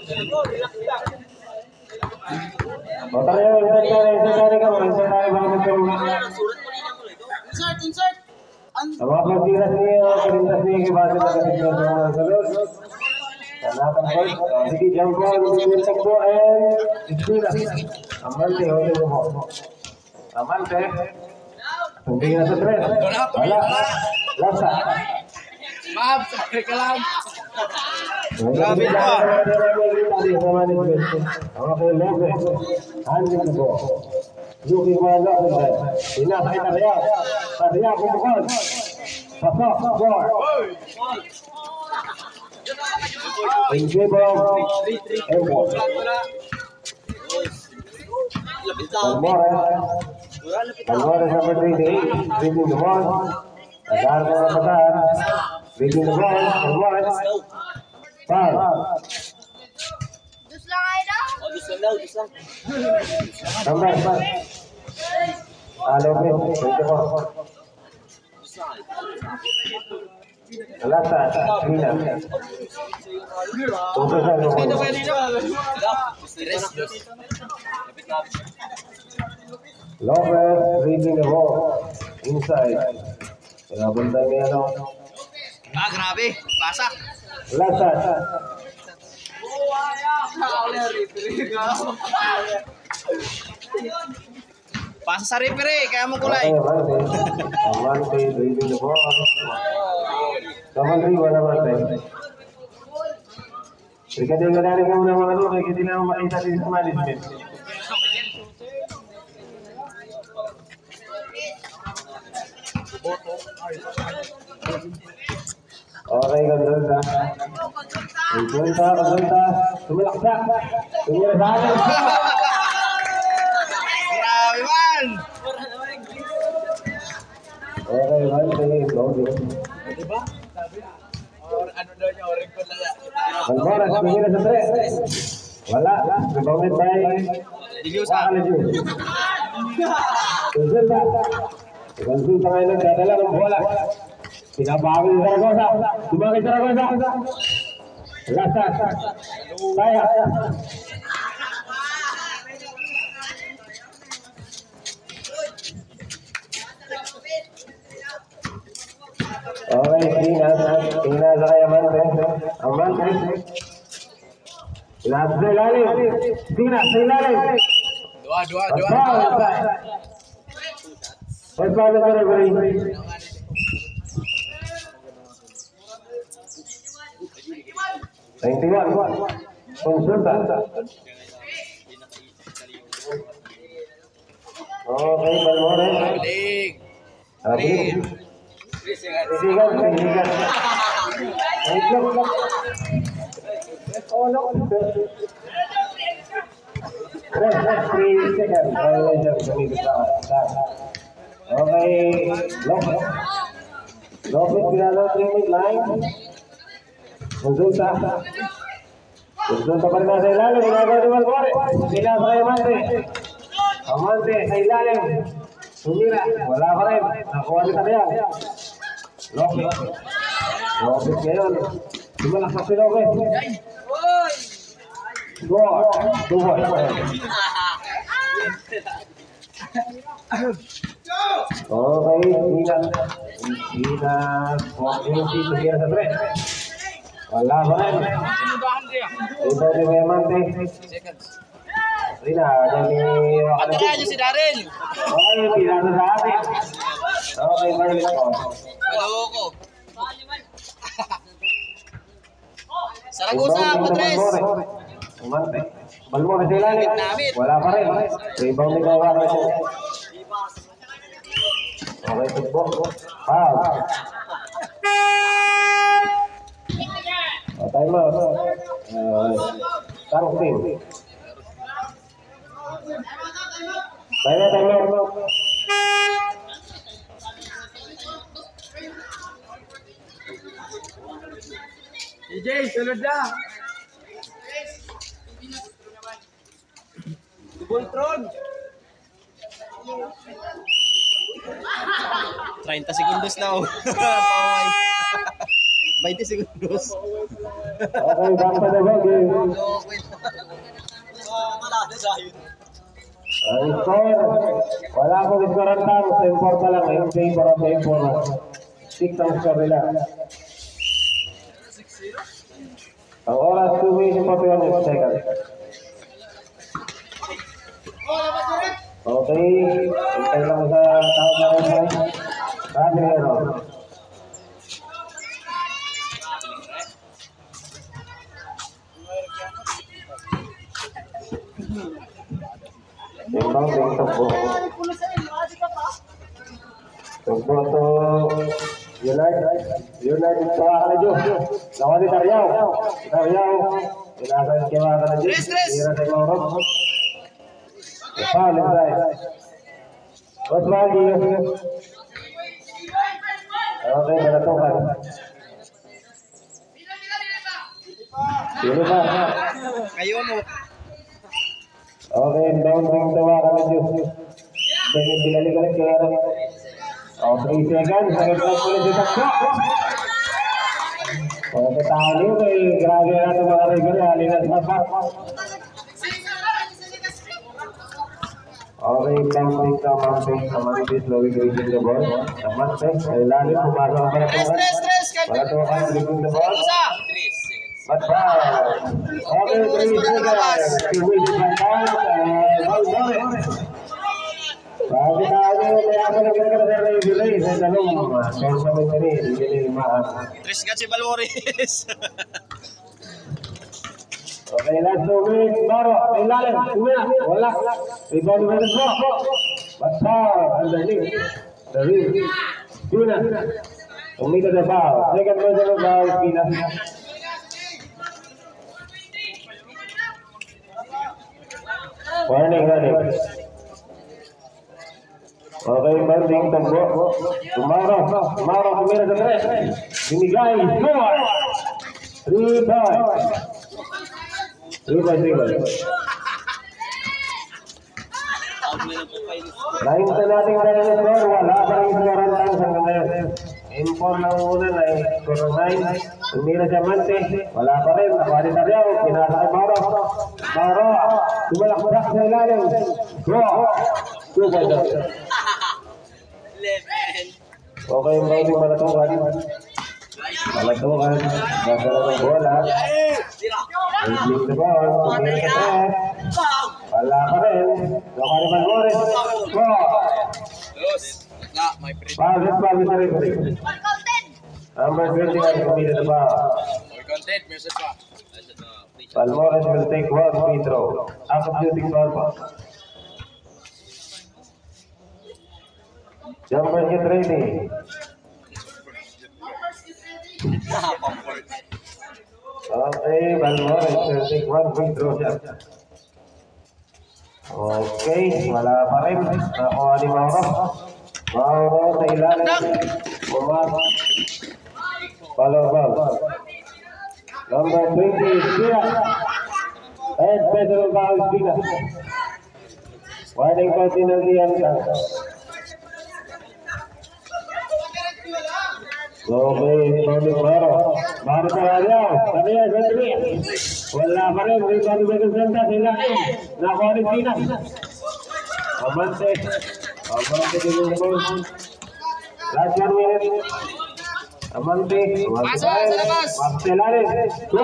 Motornya insert kamu, insert aja banget kamu. Insert. Sama pelatih ini ke बाद में लगा दिया जरूर. Karena akan jadi jangkau dengan tempo speed. Aman deh, aman deh. Tungguin stres. Lasa. Maaf, sampai kelam. Grabe pa. Okay, left. Handing the ball. Yuki wala ko ba. Inasay na kaya. Kaya kumukon. Pasok, ball. In favor of Airport. Alvarez number 38, reading the ball. Agar ko napataan. Reading the ball. Alvarez. Foul. Dus lang ay daw. Dus lang. Number 5. Alvin, 24. Lasa, Mina. Lopez reading the ball inside. Pinabuntan niya Grabe, pasak. Lasa. Pasa sa referee, kaya mo kulay. Amante reading the ball. Kamali wala mante. Jika dia dari kamu nama lalu, kita tidak makita di management. Okay, konsulta. Tumilaksak. Tumilaksak. Grabe man. Okay, mante. Diba? Ano daw niya, oring ko lang. Alvarez, tingin na sa tres. Wala. Rebounded by Wakalaju. Konsulta ngayon nagdadala ng bola. Pinabawal ni Zaragoza. Tumakay Zaragoza. Lasa. Kaya. Okay, Tina sa kay Amante. Lahat sa ilalim. Tina sa ilalim. Dua. Pagpala sa referee. Konsulta. Okay, Balmore. Galing. Sigan. Oh no. 3 seconds. Okay, Lopez pinalo 3-minute line. Konsulta pa rin sa ilalim. Ginagawa ni Balmore. Sila sa Amante sa ilalim. Sumira. Wala pa rin. Nakuha ni Tarian. Lopez ngayon. Lumalaksak si Lopez. Score. 2-1. Okay, Tina. Opportunity to get a threat. Wala pa rin. Ito ni Memante. Rina, jadi Patira niyo si Daryl. okay, pinasa sa atin. Okay, Marlon. Maloko. Saragosa, Padres. Umante. Balmore sa ilalim. Wala pa rin. Rebound ni Gawa. Okay, football. Foul. Time out. Tarong team. Time out. DJ, sunod na. Voltron. 30 segundos na. Paway. 20 segundos. Okay, bangsa na ba? Ang score, wala akong scorean taro, sa import pa lang, yung favor of the import. 6 ang score nila. Ang oras 2 minutes 41 seconds. Okay, hintay lang sa tao na rin. Sabi nga no. Timbang ding tugbo. Tugbo to United Tawa ka na Diyos. Nawa ni Daryaw. Inasan kiwa ka na Diyos. Tira sa Mauro. Foul inside. What's wrong here? Okay, malatukan. Sino ba? Kayo mo. Okay, down ring tawa ka na Diyos. Binali ka na kaya. 3 seconds. Sakit pa pula dito sa kung katali mo, grabe natin mga regular. Halinan sa pa. Okay, mounting slowly releasing the ball. Mounting, lalim, pumasok ang palatukan. Palatukan, releasing the ball. But foul. Okay, 3 seconds. Kiwis by down. Bago tayo, kaya ako nagkakaroon sa relay sa talong. Kaya sa mga hindi limahan. Tres ka si Balmores. Okay, last 2 minutes. Maro, may lalim. Wala. Rebound with the ball. But foul. Underneath. The rim. Pina. Umita the foul. Second person of foul, Pina. Warning. Okay, banding tagbo. Maro, kumira sa tres. Binigay. Score. 3 points. 3 points. Lain sa nating dahil score, wala pa rin scorean lang sa ngayon. Import lang muna na score 9. Tumira sa Mante, wala pa rin. Nakuha Daryaw, pinasa kay Maro. Tumalakdak sa ilalim. Go! 2 points. Okay, maraming malatukan. Gagala ng bola. Releasing the ball. Tumira sa tres. Wala pa rin. Nakuha ni Balmores. Go! Foul sa referee. Number 21, kumita the ball. Balmores will take 1 free throw. After shooting foul pa. Jumper get ready. Okay, Balmores will take 1 free throw shot. Okay, wala pa rin. Nakuha ni Mauro. Mauro sa ilalim. Pumasok. Follow ball. Number 20, Pina. And special foul, Pina. Warning for penalty and count. Okay, Tony Maro. Maro sa Daryaw. Daryaw, sentry. Wala pa rin. Rebound with the center. Nakuha ni Pina. Amante din yung ball. Last 1 minute. Amante. Pasok sa labas. Marcelares. Go!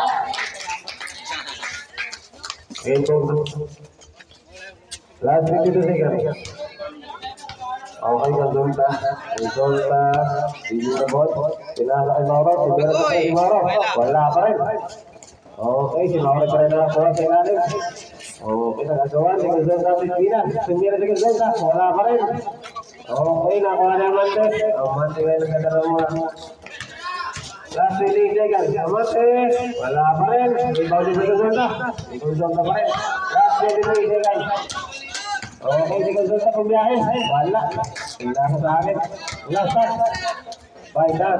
Last 52 seconds. Okay, Resulta. Hindi na ball. Pinasa kay Mauro. Pinasa kay Mauro. Wala pa rin. Okay, si Mauro pa rin nakakuha sa ilalim. Okay, nagagawa. Si Resulta si Pina. Sumira si Resulta. Wala pa rin. Okay, nakuha na Amante. Amante ngayon nagkakaroon mo. Last 20 seconds. Amante. Wala pa rin. Rebound si Resulta. Si Resulta pa rin. Last 23 seconds. Okay, si Resulta pumiyahin. Wala. Pinasa sa akin. Last shot. By that.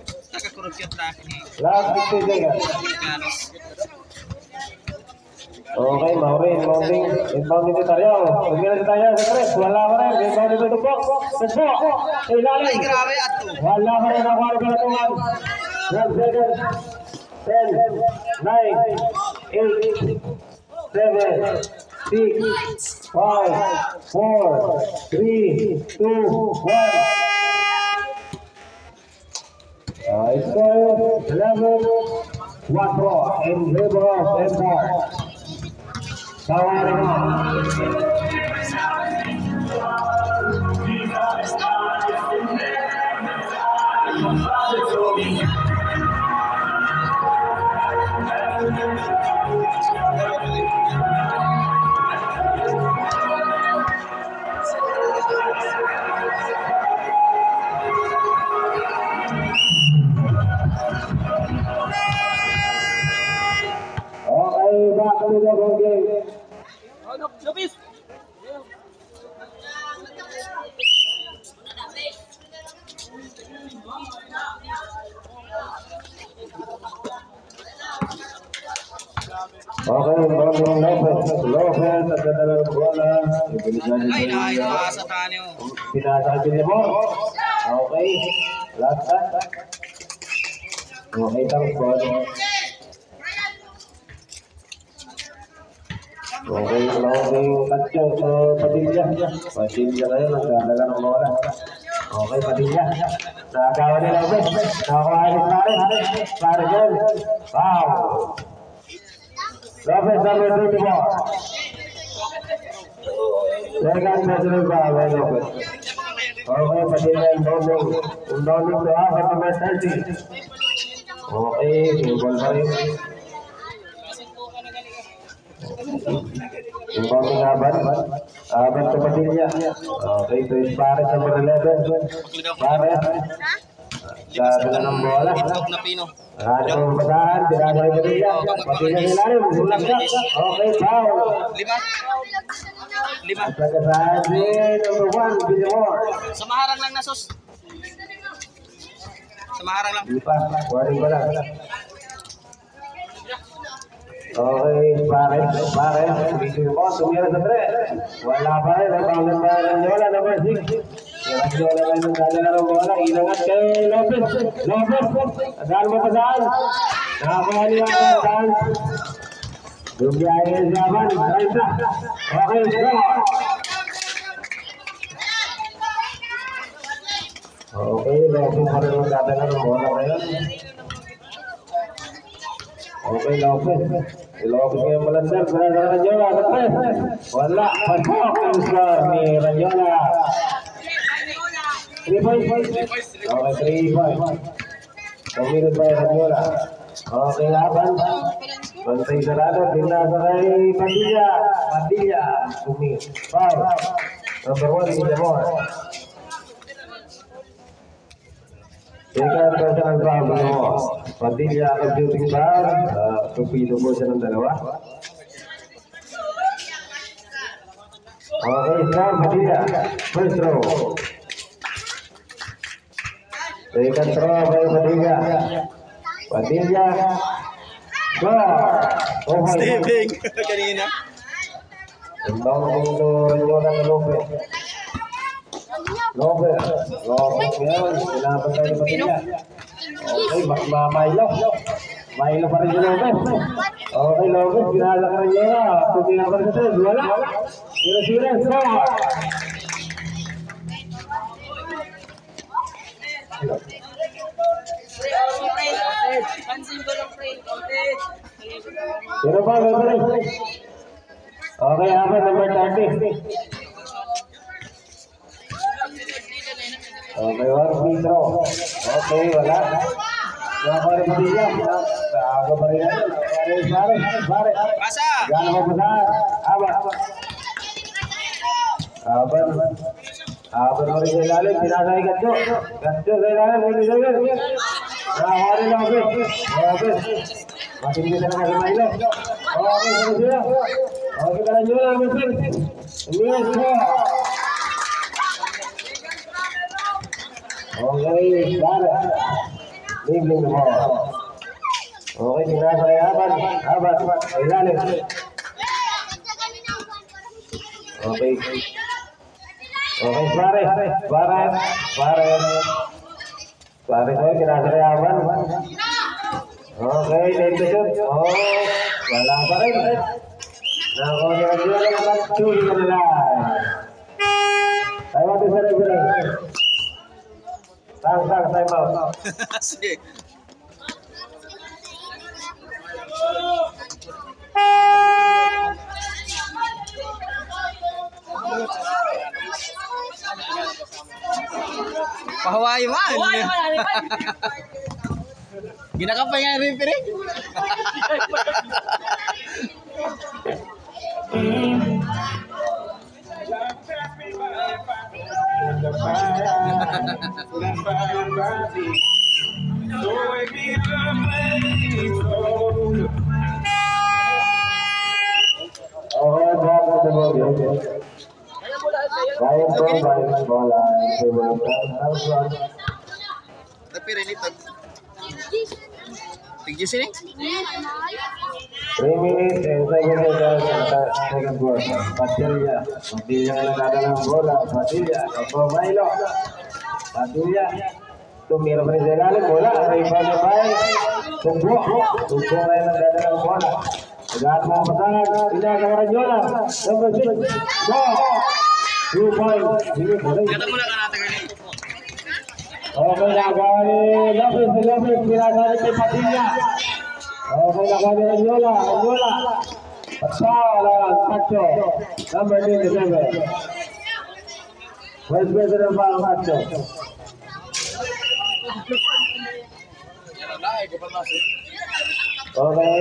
Nakakurugyan na akin eh. Last 50 seconds. Okay, Maureen, inbound dito tayo. Pagkira tayo sa tres, wala pa rin. Inbound dito tupok. Tupok. Ilalim. Wala pa rin ako ang palatungan. 12 seconds. 10, 9, 8, 7, 6, 5, 4, 3, 2, 1. Score 11, 1 draw in favor of Empire. Tawarin mo. Okay, back to the game. Lupis. Okay, Lopez at dalawang bola. Ay, nasa tanyo. Pinasakit niya mo. Okay, last time. Okay, tapos bola. Okay, loading tatyo sa Padilla. Padilla na yun, nagdadala ng bola. Okay, Padilla. Nakagawa ni Lopez. Nakakuha ni Pares. Pares yun. Wow! Lopez number 24. Second national foul by Lopez. Okay, Padilla inbounding. Inbounding to half at number 30. Okay, ball pa rin. Inbounding Aban. Aban to Padilla. Okay, to is Pares number 11. Pares. Sa ng bola. Ada pembesaran, tidak ada Padilla. Padilla hilang, ulang shot. Okay, foul. 5. Pagkasaan number 1, Villamor. Sa maharang lang na sus. Sa maharang lang. Lipat, waring bola. Okay, Pares. Villamor, tumira sa 3. Wala pa rin, nabangan pa rin Yola, number 6. Yola rin ang dala ng bola. Inangat kay Lopez. Adaan mo pa saan? Nakakuha niya ang saan. Dumiyahin sa Aban. Okay, score. Okay, Lopez pa rin ang dala ng bola ngayon. Okay, Lopez ngayon malandar. Wala sa Ranyola sa 3. Wala. Pasok ang score ni Ranyola. 3 points. Okay, 3 points. Committed by Ranyola. Okay, Aban. Bantay sarado. Dinasa kay Padilla. Foul. Number 1, Villamor. Second personal foul, Villamor. Padilla computing foul. Tupido po siya ng dalawa. Okay, score Padilla. First throw. Second throw by Padilla. Score. Stepping kanina. Inbound to Ranyola na Lopez. Yan. Pinapagay ni Padilla. Okay, Milo. Milo pa rin si Lopez. Okay, Lopez. Pinala ka rin niya. Tumira pa rin sa 3. Wala. Sira. Score. Sino pa? Okay, Aban, number 30. Okay, 1 free throw. Okay, wala. Nakakuha ni Padilla. Nakakuha pa rin yan. Pare. Pasa. Gano'n mo pa Aban mo rin sa ilalim. Pinasa kay Gatso. Gatso sa ilalim. Nakakuha rin Lopez. Matindi na naman si Milo. Okay, sila. Okay, talan nyo lang. Yes, po. Okay, Dara. Bigling mo. Okay, sinasa kay Aban. Ilalim. Okay. Okay, Suarez. Suarez ay kinasarayawan. Okay, late to shoot. Oh, wala pa rin. Nako, nilagyan lang ang chuli ko nila. Time out sa referee. Sang, time out. Asik. Pahawaii man. Ginakapay nga yung referee. Bola. Tapi ini tinggi sini. 3 minutes and 7 seconds second quarter. Padilla yang nagdadala ng bola. Padilla, Milo. Padilla, tumira pa rin sa ilalim. Bola, rebound na bay. Tugbo na yung nagdadala ng bola. Lahat mga pasangan, pinagawa Ranyola. Number 6, go! 2 points. Okay, nagawa ni Lopez, pinagawa ni Padilla. Okay, nagawa ni Ranyola. Pasaw lang, Pacho. Number 27. Vice President Paul Pacho. Okay,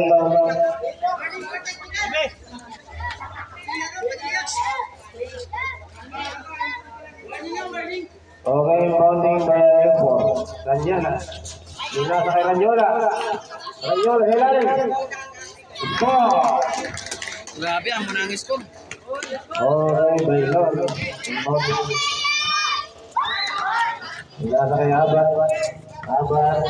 okay, pounding by Epo. Ranyola. Binasa kay Ranyola. Ranyola, hilalim. Ito. Grabe, ang manangis ko. Okay, Bailon. Binasa kay Aban. Aban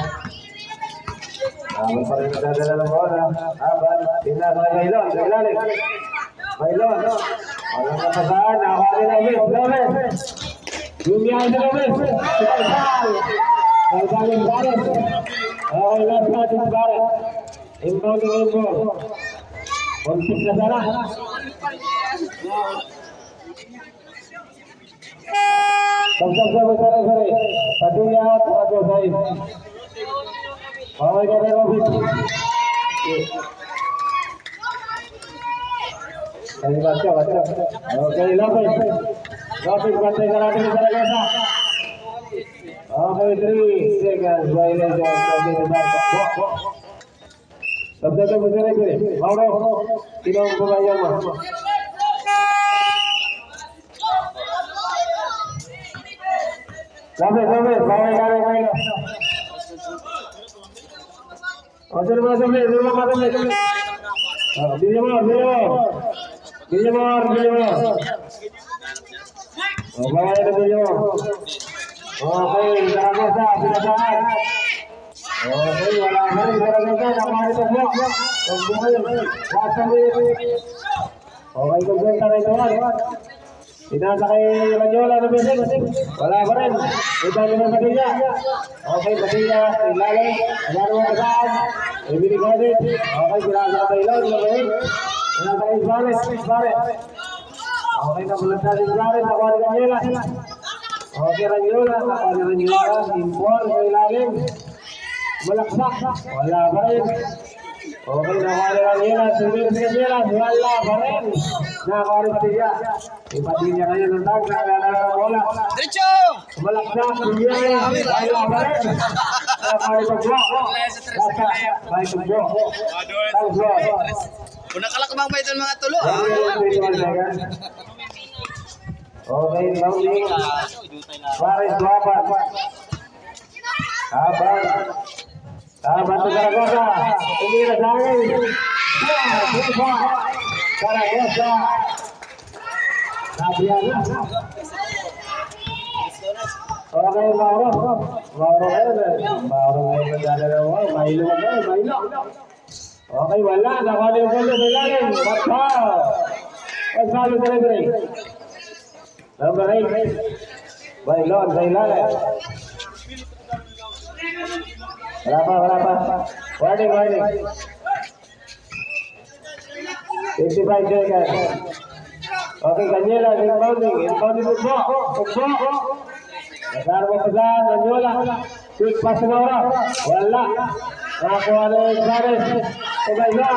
pa rin nagdadala ng bola. Aban, binasa kay Bailon. Hilalim. Bailon. Walang napasaan. Nakakali na Lopez. Dumiyahin na Lopez. Nagdaling Barret. Okay, last natin Barret. Inbounding inbound. Kontik na sana. Sorry. Padilla at Pagosay. Okay ka na Lopez. Okay, Lopez. Bantay ka natin sa Zaragoza. Okay, 3 seconds. Violation. Sabda mo sa referee. Mauro, sino ang bumayan mo? Lopez. Bawal ka rin kayo. O, sino mo. Bilyamor. O, bawal na Bilyamor. Okay, Zaragoza, pinasahan. Okay, wala na rin Zaragoza, nakahari sa blok. Okay, kumpenta na ito. Pinasa kay Ranyola na Besik. Wala pa rin. Ito yung Padilla. Okay, Padilla, ilalim. Ayan mo kasaan. Ibinigodit. Okay, pinasa kay Lord. Pinasa kay Suarez. Okay, nabulat natin Suarez. Nakuha ni Ranyola. Okay, Ranyola. Nakuha ni Ranyola. Impor sa ilalim. Malaksak. Wala pa rin. Okay, nakuha ni Ranyola. Sumir si Ranyola. Wala pa rin. Nakuha ni Padilla. Padilla kayo ng tag. Nakakala ng bola. Diretso! Malaksak. Wala pa rin. Nakuha ni Pagbo. May Pagbo. Kung nakalakbang ba ito mga tulo? Okay, Pauli. Suarez, Aban to Zaragoza. Hindi na sa akin. Zaragoza. Nabiyan na. Okay, Mauro ngayon nagdadalawa. Mailo. Okay, wala. Nakuha yung bola sa ilalim. Matpaw. Selalu delivery. Number 8. Bailon, Zailale. Berapa? Warning. 55 seconds. Okay, Daniela, inbounding Pugbo. Nasaan mo pesan, Daniela. Quick pass na oras. Wala. Nakakuha na yung Pares. So, Bailon.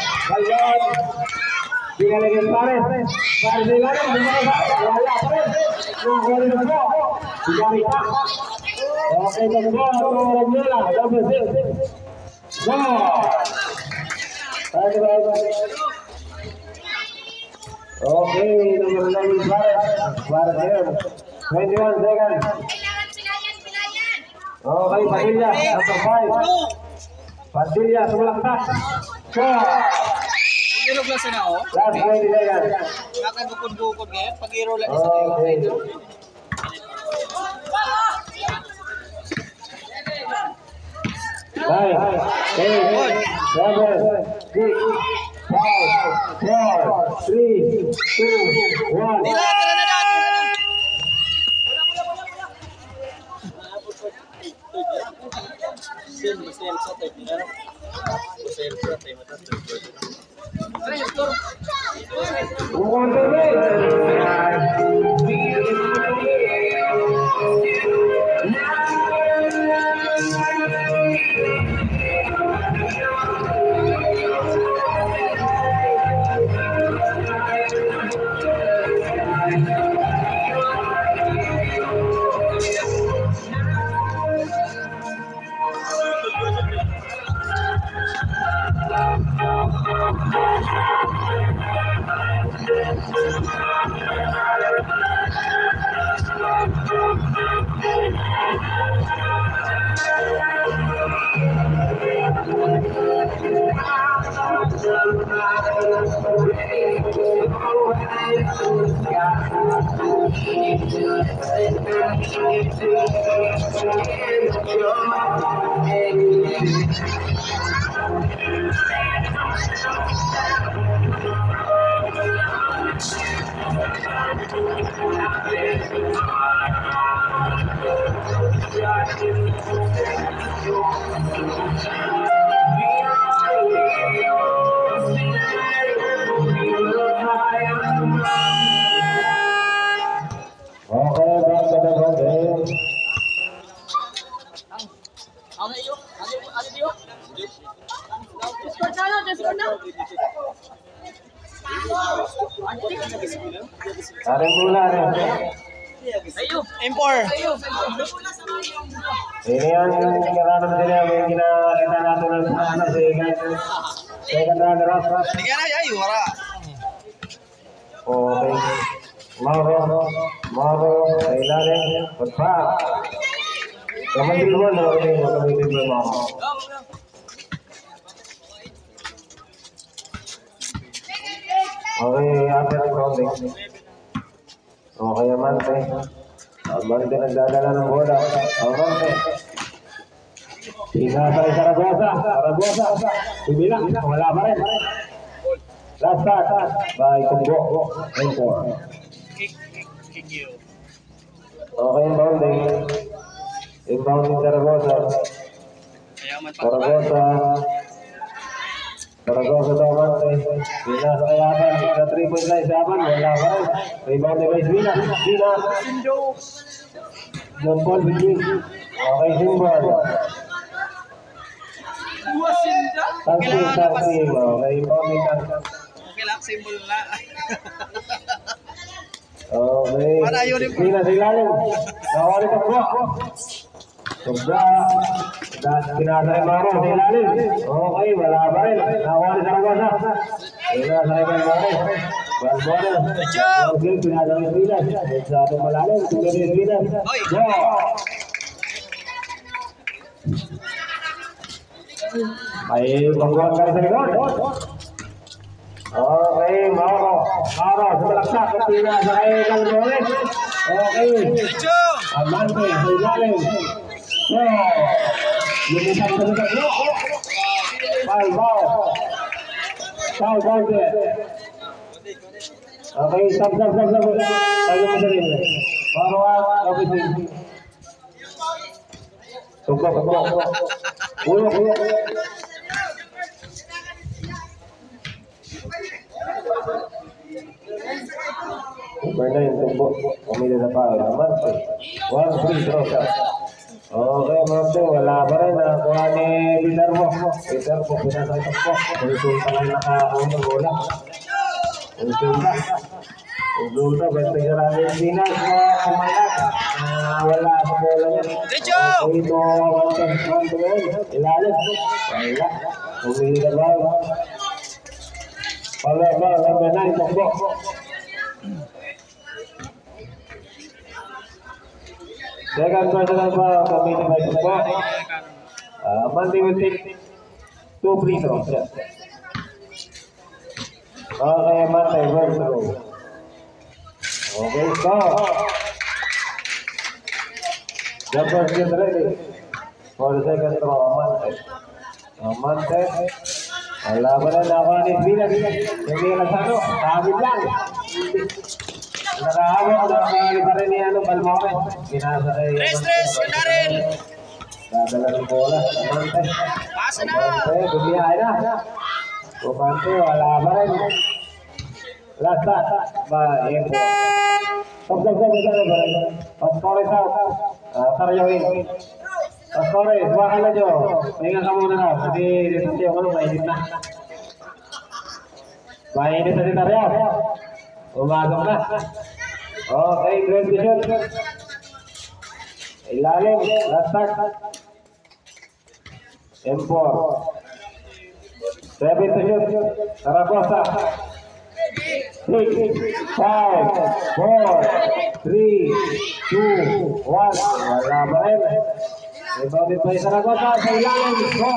Pinalagay Pares. Pares na lang. Wala pa rin. Nakakuha na Pugbo. Sigari pa. Okay, Pugbo. Daniela. Double six. Go! Okay, number 11 Pares here. 21 seconds. Okay, Padilla, number 5. Padilla, sumalaktak. Pag-iro lang sana ako. Last 20 seconds. Nakagukod-gukod ngayon. Pag-iro lang isa tayo. Okay. 9, 8, 7, 6, 5, 4, 3, 2, 1. Tira na daan. Tarik mula nih. Impor. Ini yang kira-kira yang kita natin ng sana second round ras. Hindi na yayo wala. Okay. Mauro, ilalim, pagpa. Kamay dito mo, kamay dito mo. Okay, after the grounding. Okay, Amante. Amante nagdadala ng bola. Amante. Pinasay Saragosa. Bibilang, wala pa rin. Last start by Kumbo. Kick you. Okay, inbounding. Inbounding Saragosa daw Amante. Pinasa kaya ba sa 3-point line sa Aman. Wala pa rin. Rebounding by Zvina. John Paul Bigin. Okay, Simbol. Tag-team. Okay, inbounding ka. Okay lang, symbol na. Okay. Zvina sa ilalim. Nakawali pa po. Sobra. Pinasa kay Maro sa ilalim. Okay, wala pa rin. Nakawali sa Ragwasa. Pinasa kay Maro. Balbona. Okay, pinasa kay Zvina. Sa atong malalim. Tumili kay Zvina. Go! Ay, pagbuhat ka rin sa likod. Okay, Maro. Sumalaksak. Pinasa kay Calmones. Okay. Amante sa ilalim. So, lumisan sa lugar. Foul ball there. Okay, stop. Tayo mo sa rin. Marwan, kapit. Tugok. Ulo. Pernah yung tugok. Umili na pa. Mante. 1 free throw shot. Okay, Mante. Wala pa rin. Nakuha ni Peter mo. Pinasay tugok. Resulta lang nakakuha bola. Resulta. Basta yung namin Pinas na kumalag. Wala sa bola niya. Ito, Mante. Ilalim. Wala. Umili na ba? Wala na yung tugok. Second personal foul committed by Tugok. Mante will take 2 free throws. Okay, Mante, first throw. Okay, stop. The first is ready for the second throw, Mante. Mante, wala pa rin ako ni Pinas. Hindi na sa ano, sabit lang. Nakahawak na kaya pa rin ni Balmore. Ginasa kay Darren. dadala ng bola. Mante. Pasa na. Mante, bumiyay na. Mante, wala pa rin. Last shot. Baik. Stop. Paskores out. Saryoin. Paskores, buwakan na dyo. Pahinga ka muna na. Hindi dito siya ko mainit na. Mainit na si Taryas. Umagang na. Okay, great vision. Ilalim, last start. M4. 7 to shoot. Zaragoza. 6, 5, 4, 3, 2, 1. Wala pa rin. Rebounded by Zaragoza. Sa ilalim. Go!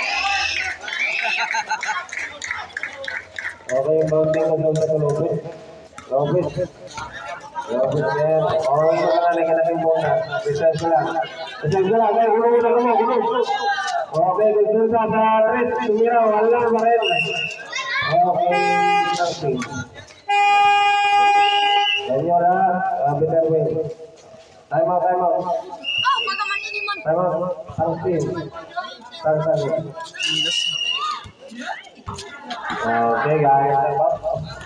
Okay, bounding mo sa Lopez. Lopez yan. Okay, magkakaling natin muna. Reserve ko lang. Kaya ulo. Okay, gusto sa 3. Tumira, wala pa rin. Okay, nothing. Ganyan na. Better way. Time out. Time out. Okay, guys. Time out.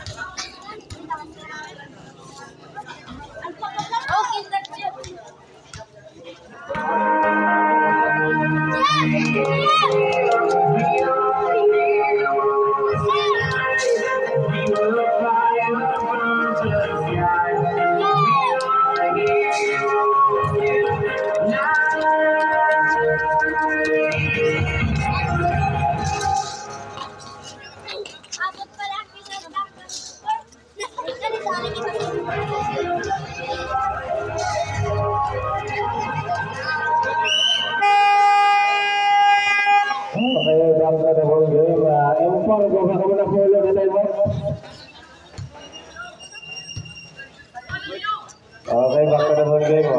Okay, back to the ball game.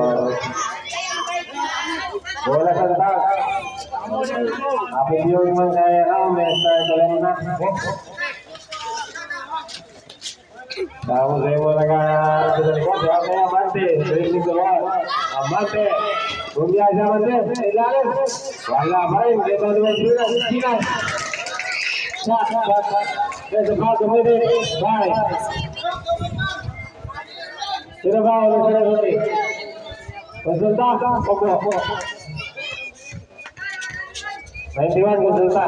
Bola santak. Apa dia memang saya ramai saya na. Kamu saya mau lagi dari kau siapa yang mati? Dari keluar. Mati. Dunia zaman deh. Ilalim. Wala main kita dua Cina. There's a ball committed. Bye. Sino ba ulit sa naguli? Konsulta, opo. 91, konsulta.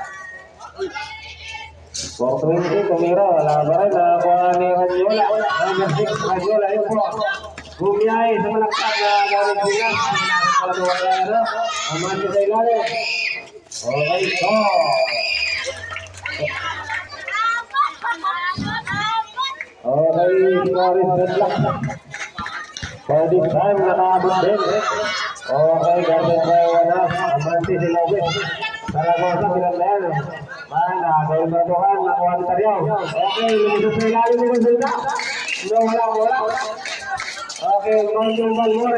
420, tumira, wala ba rin, nakakuha ni Radiola. Number 6, Radiola, yun po. Bumiyay sa malaksak na galing bigas. Paladuwa na, amati sa ilalim. Okay, go! Okay, Morris deadlock. For this time, nakaabot din. Okay, guarded by Wanas. Amanti si Lopez. Zaragoza, bilang na yan. Nakagawin berdohan, nakuha ni Taryaw. Okay, lumusot sa ilalim ni Gonzalda. No, wala. Okay, Gonzalda Balmore.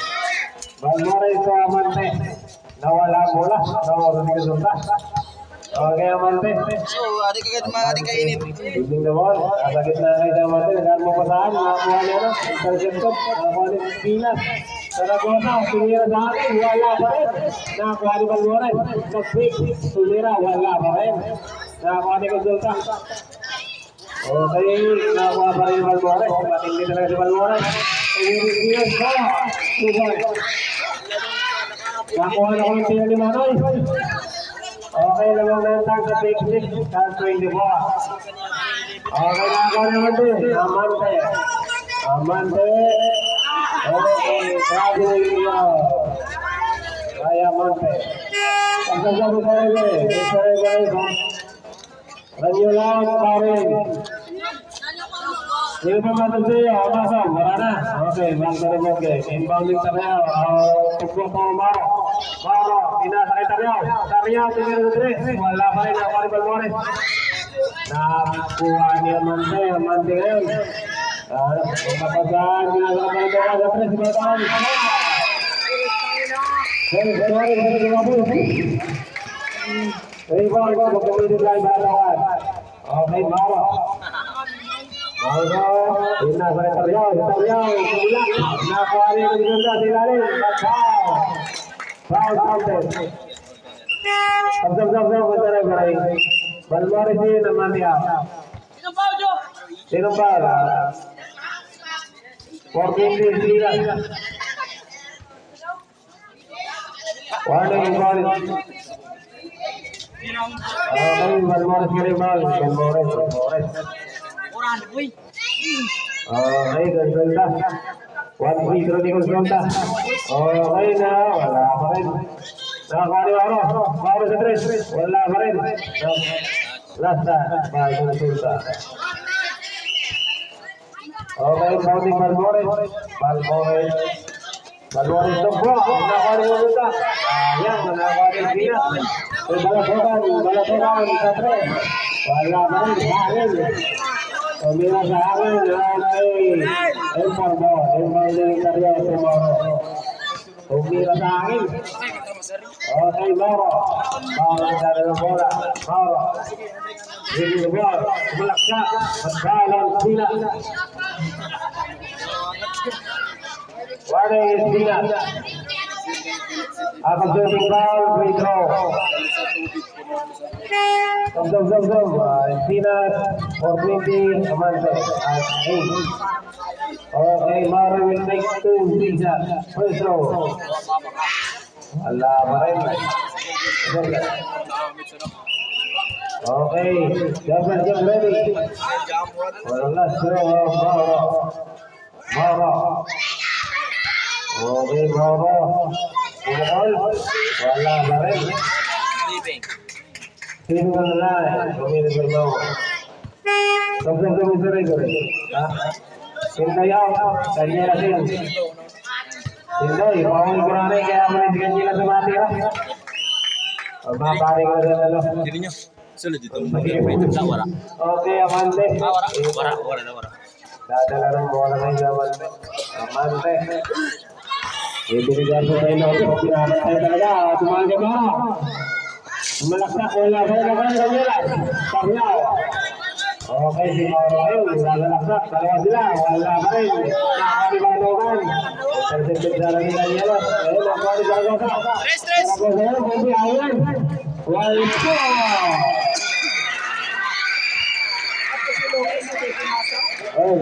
Balmore sa Amante. Nawala bola. Nawala ni Gonzalda. Oke, Amante. So, adik kainit. Using the ball. Nasa gitna kayo sa Amante. Nagkaroon mo nakakuha niya na. Intercepted. Nakakuha ni Pinas. Saragosa. Tumira sa akin. Wala pa rin. Nakakuha ni Balmores. Nag-pick. Tumira. Wala pa rin. Nakakuha ni Consulta. Okay. Nakakuha pa rin ni Balmores. Matindi talaga si Balmores. Pinas pa. Nakakuha na ko ng tira ni Manoy. Okay, lamang na tag sa picnic. Transferring the ball. Okay, nakakuha naman din. Amante. Okay, traveling niya. Kaya Amante. Pagkasabi sa rin. Ranyulang paring. Hindi pa matansi. Masam, wala na. Okay, bangsa na mo. Inbounding sa Real. Tugbo pa umaro. Maro, pinasakay Tariao, tingin ng 3. Wala pa rin ako ni Balmores. Nakuha ni Amante ngayon. Kapagkaan, ginagawa pa rin sa 3. Si Bataan. Rebound, magpapilid lang Bataan. Okay, Maro. Pinasakay Tariao, nakuha ni Consulta, silalim. Foul counted. Observe, betul baik. Balmores ini nama dia. Sinong foul? 14-3. Warning foul. Balmores kirim foul. Balmores. Hai Consulta. 1-3 terus di Consulta. Okay na, wala pa rin. Nakakuha ni Mauro sa 3. Wala pa rin. Last na, by Consulta. Okay, counting Balmores. Balmores tugbo. Nakakuha ni Consulta. Ayan, nakakuha ni Pinas. Balatokan sa 3. Wala pa rin. Pemila sa akin, Empor din karya sa Mauro. Pemila sa akin. Okay, Mauro sa dalang bola. Mauro. Hindi na bola. Malaksa. Magkalang sila. Warning is sila. Ako shooting foul, free throw. Zom. Pinas, 420, Amante, at 8. Okay, Mauro will take 2 visa. First throw. Allah, marin. Okay, jump ready. Last throw of Mauro. Okay, Mauro. Wala, marin. Sino na lang, pumili Mauro. Zom isa rin ko rin. Sintayaw, kanya na sin. Sintoy, pawang kurang rin, kaya malis kanya na sumati ha. Mapari ko rin ano. Diri nyo. Sulit dito. Wara. Okay, Amante. Wara. Dadala rin bola kayo sa Amante. Amante. Ibigay ko tayo na ito. Pinakat tayo talaga. Tumahan ka ba? Malaksak. Wala kanila. Tariao. Okay, si Mauro ngayon. Lalaksak. Dalawa sila. Wala pa rin. Nakakalibanukan. Intercepted sa lang nila nila. Ayun, nakuha ni Zaragoza. Stress. Zaragoza ngayon. Kasi ayan. Wild score! Okay,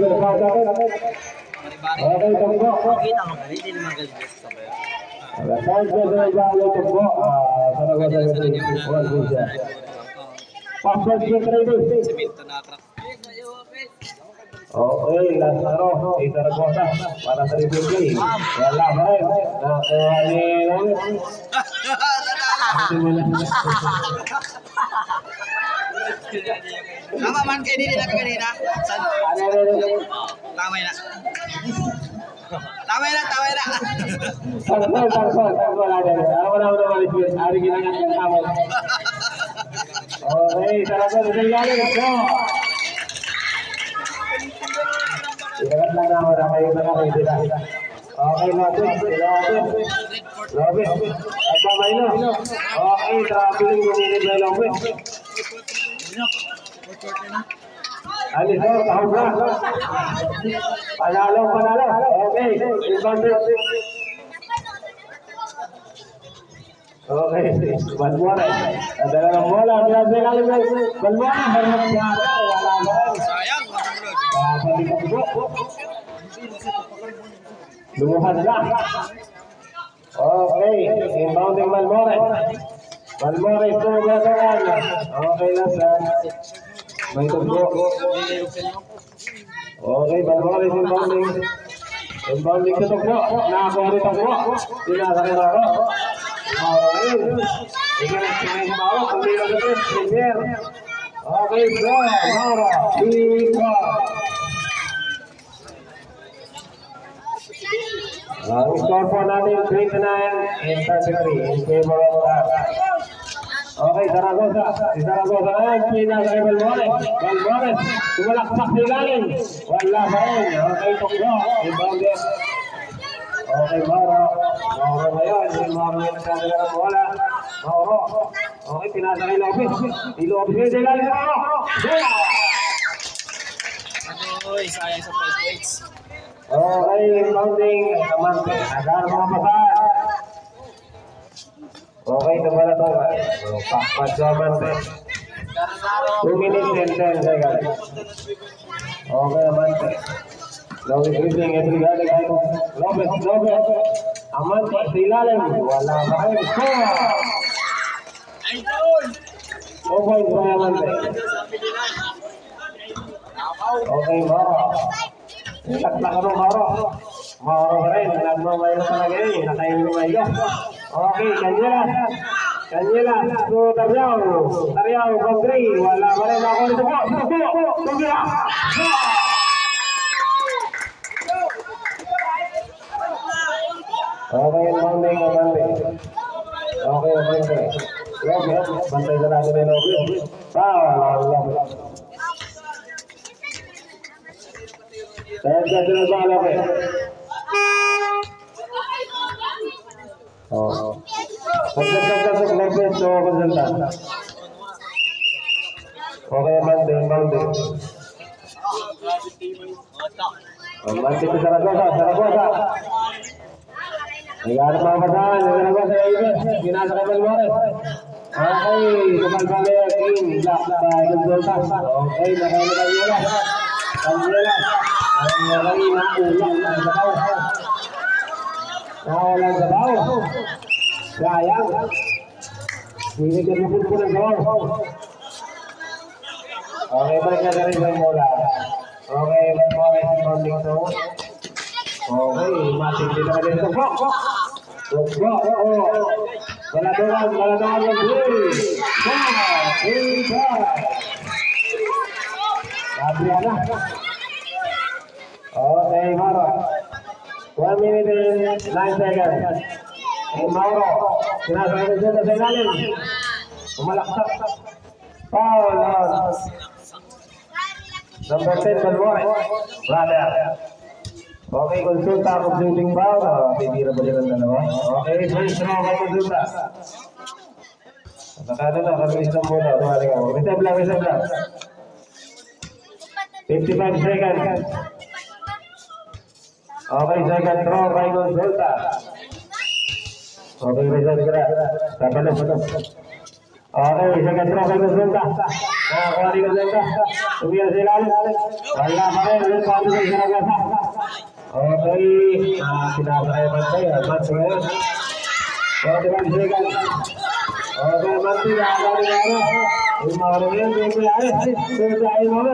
tunggu. Kita mo galing, hindi naman galing sa bayan. Tunggu. Okay, last throw. Zaragoza para sa replay. Wala ba rin? Nakuha Tama man kayo din na kanina. Tama na. Okay, Zaragoza tinggal ito. Ibarat lang na wala kayo na kayo dila. Okay, Lobby. Abang Mailo. Okay, traveling minit by Lopez. Alisor, tahun na. Panalo. Okay, inbounded. Okay, Balmore. Ada ng bola, bilang kali Balmore harus jaga, sayang. Lumuhad lang. Okay, inbounding Balmore. Balmore ito gagawin. Okay lang sa may tugbo. Okay, Balmore is inbounding. Inbounding sa tugbo. Nakakuha rin tugbo. Sinasakay na ako. Okay, ikaw na sinay sa bawah. Kung di lang ito, Premier. Okay, bro. Mauro. Ika. Ang score po natin 29 and 33 in favor of us. Okay, Zaragoza. Si Zaragoza na pinasakay Balmore. Balmore, tumalakpak sa ilalim. Wala pa rin. Okay, tukbo. Inbounded. Okay, Mauro. Mauro ngayon. Mauro yung nagkakala ng bola. Mauro. Okay, pinasakay Lopez. Si Lopez ngayon sa ilalim. Mauro. Adoy, sayang sa 5 points. Okay, inbounding. Amante. Agar mga pasan. Okay, tumala to. Pakpat sa Amante. 2 minutes and 10 seconds. Okay, Amante. Lopez dribbling. Ebrigade kayo. Lopez. Amante sa ilalim. Wala pa kayo. Score! 2 points by Amante. Okay, Mauro. Takla ka ng Mauro. Mauro ka rin. Nagmamaylo ka na ganyan. Nakain lumayo. Okay, Canyelas. So, Tariao, Bagri. Wala pa rin ako nito po. Tugira. Okay, inbounding, Amante. Okay, Amante. Lopez. Bantay sa natin ng Lopez. Lopez. Saya sudah salah Lopez. Masuk Lopez to konsultan. Oke, Amante. Amante ke Zaragoza. Lihat apa pasangan Zaragoza ini. Binasa Balmore. Oke, kembali King Black konsultan. Oke, nakailan Canyelas. Ang lagi nakulang sa bawah. Nawalan sa bawah. Sayang. Binigyan mo po ng bawah. Okay, balik na rin sa bola. Okay, inbounding to. Okay, matik dito na rin. Tugbo. Baladoran ng play. Adriana. Okay, Mauro. 1 minute and 9 seconds. Mauro. Sinasakay na sa ilalim. Umalaksak. Foul on. Number 10, Balmore. Brother. Okay, konsulta. Shooting foul. Titira ba dyan ang dalawa? Okay, first throw kay konsulta. Nakano na, kabilis na muna. Reserve lang. 55 seconds. Okay, second throw by Consulta. Okay, reserve kira. Tapalos. Okay, second throw by Consulta. Nakakuha ni Consulta. Tumira sa ilalim. Wala pa rin. Ulit pa rin sa Zaragoza. Okay, sinasakay Amante. Match ngayon. 41 seconds. Okay, Amante. Nakakari nga na. Yung mga rin yan. Yung mga rin. Susayin mo na.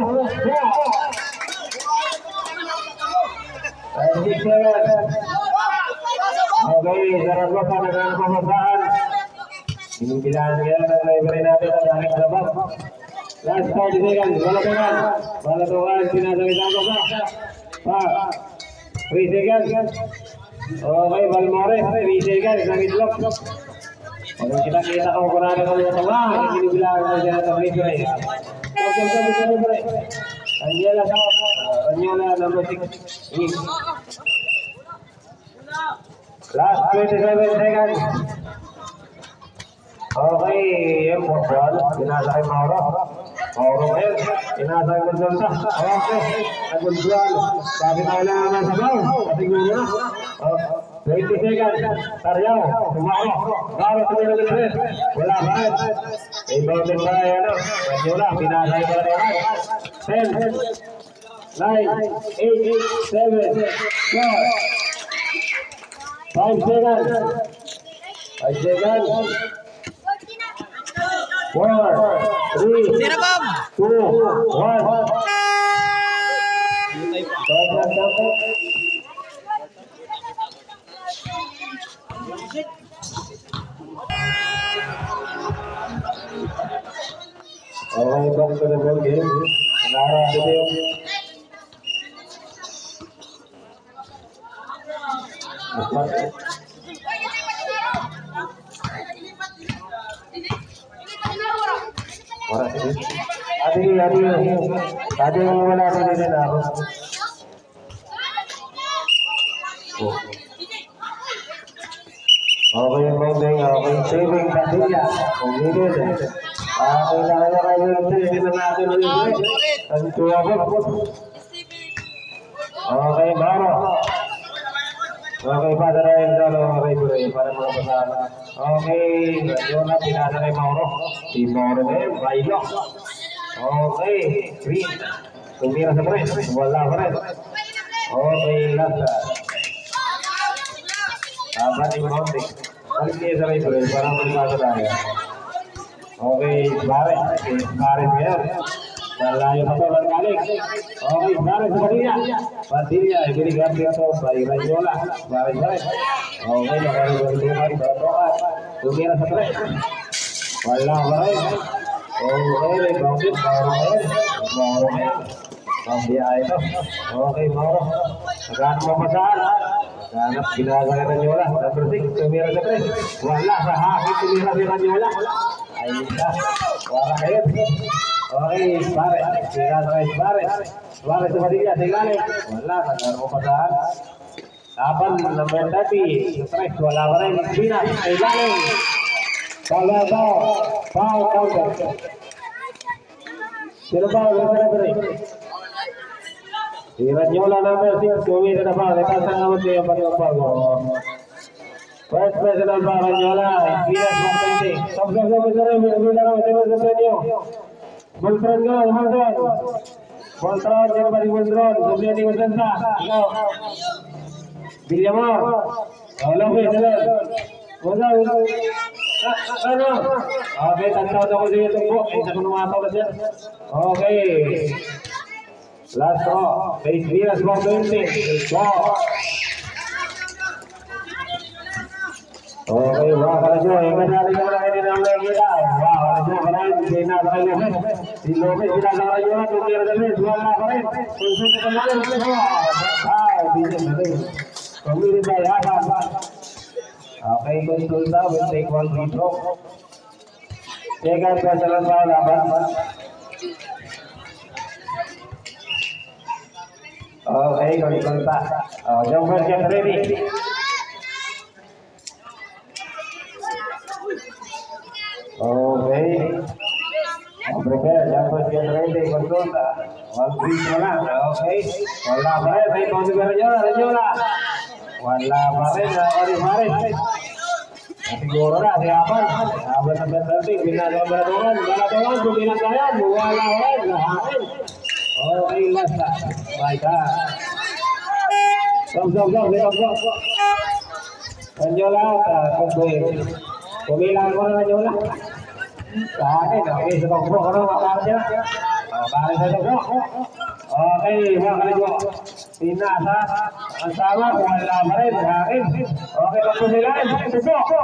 Okay, Zaragoza nagkaroon pamasahan. Binibilaan nila ng library natin ang galing kalabas. Last 30 seconds, Balatungan, sinasakay Zaragoza. 3 seconds. Okay, Balmore, 3 seconds, nag-itlog. Kung kita ko kurang na kami ito, binibilaan mo dyan at ang library. Anyola number 6. Last 27 seconds. Okay, yung football, pinasa kay Mauro. Mauro ngayon, pinasa kay Gonzalta. Okay, ang Gonzal. Sabi tayo lang naman sa ball. Pasiguro na. 20 seconds. Taryaw, Mauro. Mauro, tumira ng tres. Wala pa rin. Rebounded pa rin, ano. Manyola, pinasa kay Gonzalta. 10, 9, 8, 7, 4, 5 seconds. 5 seconds. 4, 3, 2, 1. Okay, back to the ball game. Nara dito. Tadi yang wala din na ako. Okay, bonding, okay, saving Padilla. Kung needed. Kailangan kayo yung saving na natin ulit. Ang tuwabot. Okay, Maro. Okay, Father Ryan, okay, Buray, para mga pasama. Okay, yun na, pinasa kay Mauro. Si Mauro ngayon, Bailo. Okay, Green. Tumira sa press, wala pa rin. Okay, Lasa. Dapat yung mounting. Balik niya sa Ray Buray, para magpasa tayo. Okay, Barret. Barret ngayon. Malayo pa po ang galing. Okay, Barret sa Padilla. Padilla, ibinigyan dito by Ranyola. Barret. Okay, nakariguan Batokan. Tumira sa press. Wala pa rin. Okay, bounded. Mauro ngayon. Pambiya ito. Okay, Mauro. Naghanap mapasahan. Naghanap, ginagawa ka Ranyola. Number 6, tumira sa press. Wala sa haki, tumira si Ranyola. Ayun na. Wala kayo. Okay, Barret. Tingnan sa Barret. Barret sa Padilla. Tingnan. Wala, naghanap mapasahan. Dapat number 30. Strike, wala pa rin. Pinas, tingnan. Foul counter. Sino ba ang referee? Si Ranyola number 6, kumita na ba? Lepasang naman niya yung pag-upago. First personal ba, Ranyola? Pinas, 120. Stop, Bultron ko, Bultron. Bultron, sino ba si Bultron? Sublihan ni Bultronsa. Ikaw. Villamor. Lopez, Bultron. Ano? Okay, tantaw ako sa iyo tungko. Isa ko numataw na siya. Okay. Last draw. Base Venus, 120. Okay, wah ka na siya. Yung ganyan ka na kayo ng nakikita. Wah ka na siya. Kanayin, sinasa kayo na siya. Si Lopez, sinasa kayo na. Tumira na siya. Wala ka rin. Konsulta ka na rin. Bisin na rin. Pumili ba yahan? Okay, konsulta. We'll take one free throw. Second personal foul laban. Okay, konsulta. Jumper get ready. Okay. Prepare, jumper get ready. Konsulta. One free throw lang. Okay. Wala pa rin. May konsulta Ranyola. Wala pa rin. Maris. Siguro na, siyapan. Habang sa penalty, binagawa Balatongan, kuminagayan, wala rin, lahain. Okay, last na. Baika. Stop. Ranyola, kumilang ko na Ranyola. Sa akin, okay, sa tungko ko na, makakarap niya. Makakarap sa tungko. Okay, mga kalagyo. Pinasa. Ang sama, wala pa rin, sa akin. Okay, pagpusilain. Tungko.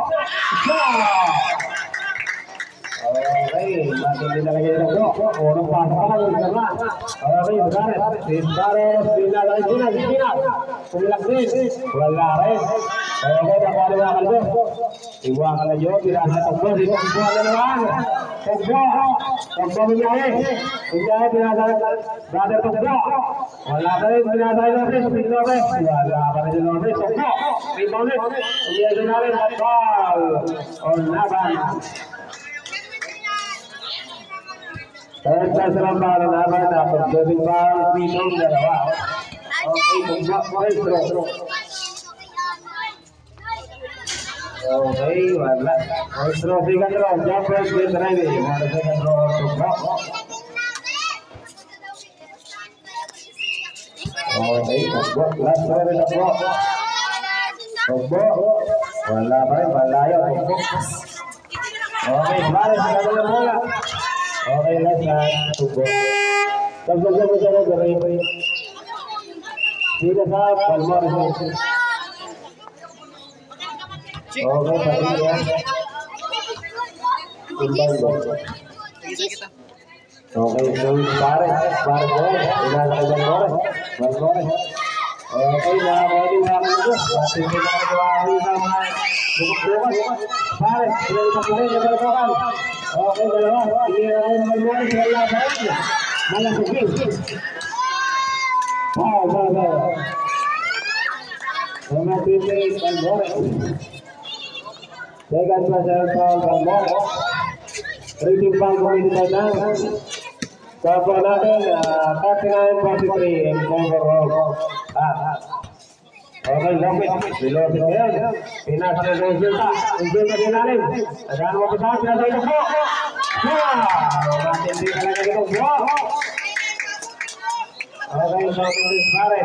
Okay, matindi na lagi ng tungko. Unang pasok ka lang, yung karma. Okay, Bares. Pinasa, kumilak din. Wala rin. Okay, nakuha na mga kalagyo. Iwa ka na yun, pinasa tungko. Iwa na naman. Tungko minyahe. Minyahe, pinasa brother tungko. Wala pa rin, pinasa yung Lopez. Wala pa rin yung Lopez. Tungko. Rebounded. Umiyasin na rin. Ball. On laban. Saya selambal nama dapat dari bang minum jawa. Oke, maestro. Oke, wala. Maestro sikat terus, jangan bergerak ini. Mana sikat terus, tunggu. Oke, tunggu. Last one, tunggu. Tunggu. Wala, wala ya, tunggu. Oke, balik sikat terus bola. Oke, last tunggu. Tunggu dari. Tidak sah, palmar itu. Oke, tadi ya. Oke, itu baris boleh. Tidak ada boleh. Oke, nah mau dibangun itu. Masih kita lagi sama. Cukup baris. Sudah dipakai juga kawan. Oke, jalan. Ini yang memulai jalan baiknya. Malah pergi. Wow. Sama pilih boleh. Dengan pasal palmar, ribuan komisi datang. Kapan Katingan Pasitri Kongor. Oke, lapis, bilosin. Pinas resulta, resulta dinalim. Dan waktu saat tidak itu. Nanti di kalian itu. Oke, sobat Baret.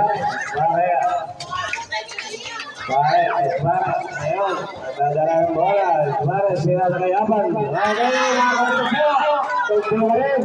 Ayo, jalan bola, Baret tidak ada yapan. Oke,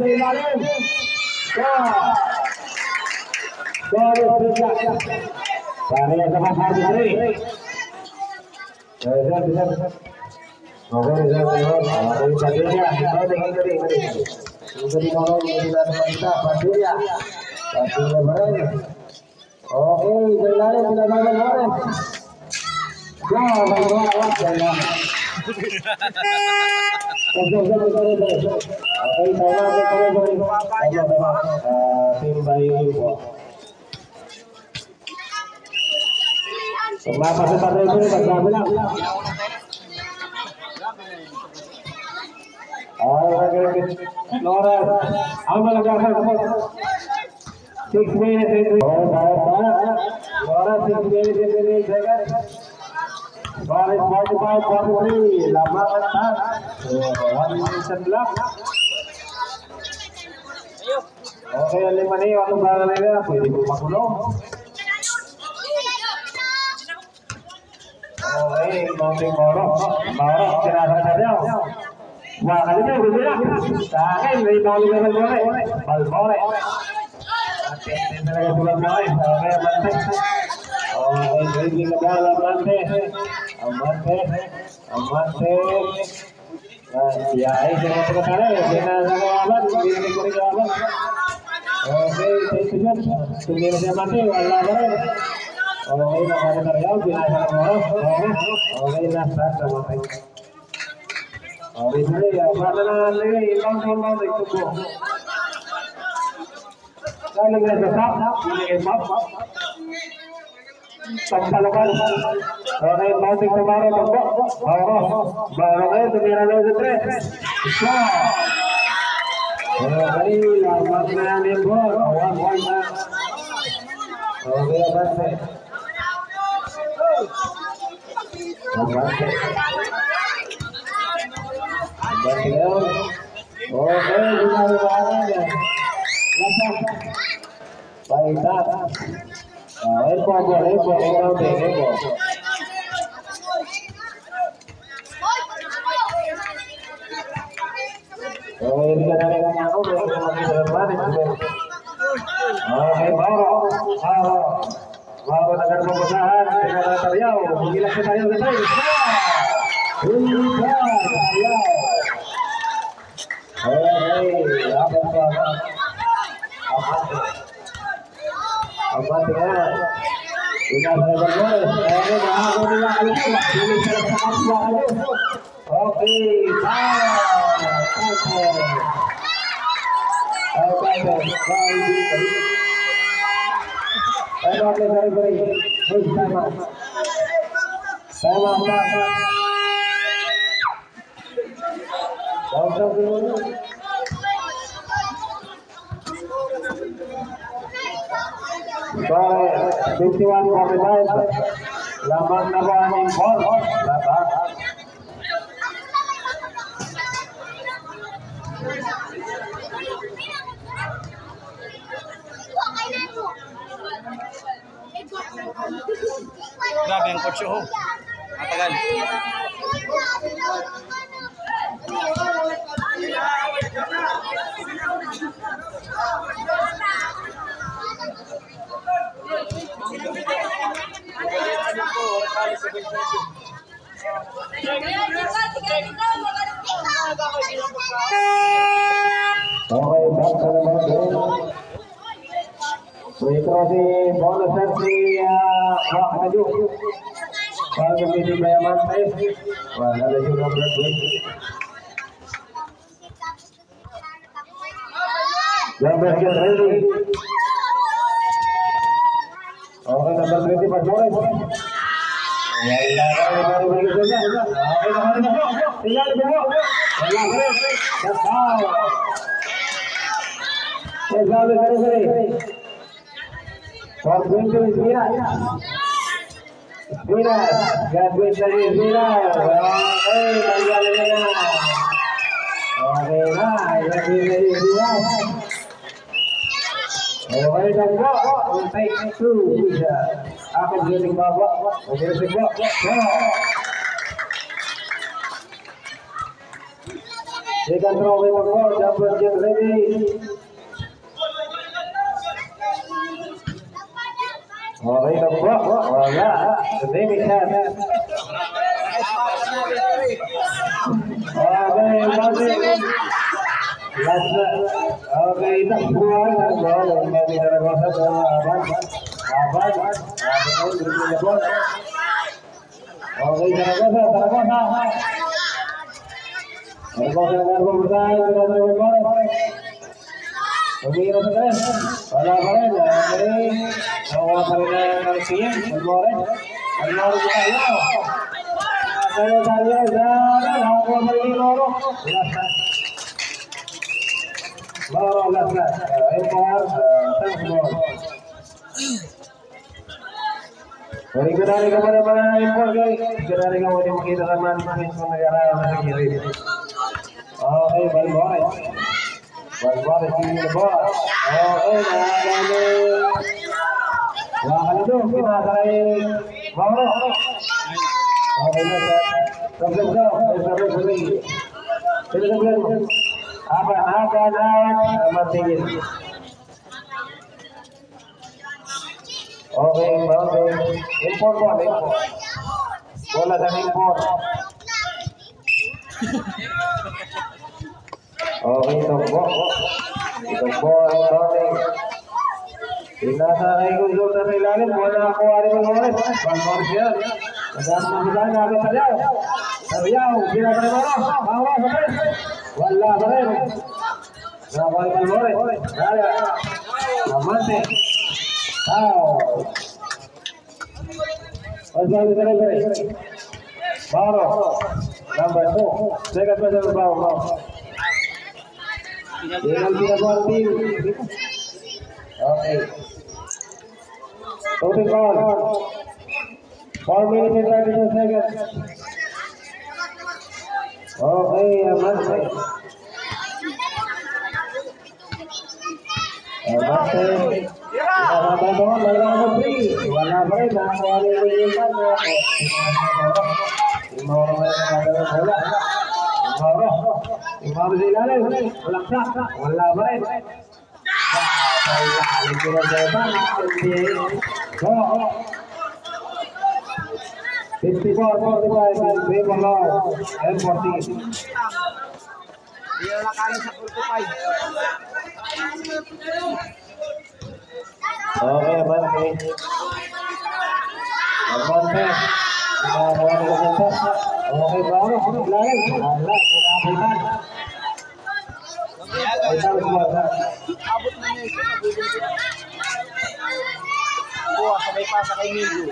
lima nih waktu barangnya apa di rumah kuno. Mounting borok cerah saja. Wah, kali ini udah bilang. Sekarang dari tahun boleh. Bal boleh. Ini bulan boleh. Oke, mantap. Oh, ini negara amante. Ya, ini kita tahu ya, kita lawan, ini kuring lawan. Oke, sendiri mati, Allah boleh. Oke, nak ada karya, binasa orang. Oke, nak sama baik. Ini ya, mana lagi long itu. Kalau kita tetap, ini maaf. Sampaikan. Oke, mau kemarin tunggu. Baru itu mirana itu. Oke, lama ni bor. Oke, baik. Sorry, 51-45. Lamang na po ang import. Lahat. Grabe ang kotse ho. Matagal. Okay, back sa naman doon. So ito si Bonus si Maju. Bago pili bayaman tayo. Wala na yung number 20. Number get ready. Okay, number 20 Mas Morris. Wala na baru balik saja. Okay, naman na. Tinggal dulu. Wala na. Dasar. Dasar dari. For 20 Zira. Zira. Gadwin dari Zira. Okay, tanggalin na. Okay na. Gadwin dari Zira. Okay, tanggal. Take 2. Bisa. Ako giling baba. Okay, sige. Second throw with the ball. Jumper get ready. Okay, nakuha. Wala. Hindi, may chance. Okay, Martin. Last na. Okay, nakuha. Hindi na nagwasa sa Aban. Aban. Aban. Okay, Zaragoza. Pumira sa kanya. Wala pa rin. Nakuha pa rin ang Garcia. Malmore. Malmore sa kanya. Kaya nakuha pa rin yung Loro. Loro, last na. Empire, thanks Lord. Very good hari kepada para impor guys. Good hari kepada kita teman negara yang kiri. Okay, Malmore. Malmore sini lebar. Okay, nagano. Wala dito, pinasakay Mauro. Okay na sa. Sabay. Apa na matigil. Okay, Mauro. Import po, import. Bola sa import. Okay, Tokbo. Tokbo ang running. Pinasakay ko doon sa ilalim. Wala ako aring Malmore. Malmore siya. Nagkakasabihan na agad sa liyaw. Sabiyaw, pinasakay Mauro sa press. Wala pa rin. Nakakay Malmore. Kaya. Amante. Osvaldo Cerebere. Mauro. Number 2. Second person of Mauro. Dengan kita buat tim. Okay. Total ball. 4 minutes and 32 seconds. Okay, Amante. Amante. Kita doon, mayroon 3. Wala pa rin. Nakakuha rin yung ilan. Mauro may nakagawin bola. Mauro sa ilalim. Walaksak. Wala pa rin. Ilalim ko na sa iba. 54-45. Game on law. M14. Hindi na nakali sa 45. Okay, Amante. Amante. Nakakuha rin yung ilan. Okay, Mauro. Ilalim. Wala. Kinakitan. Ay, tapos mo. Abot na niya ito. Kuha, sabay pa sa kay Migo.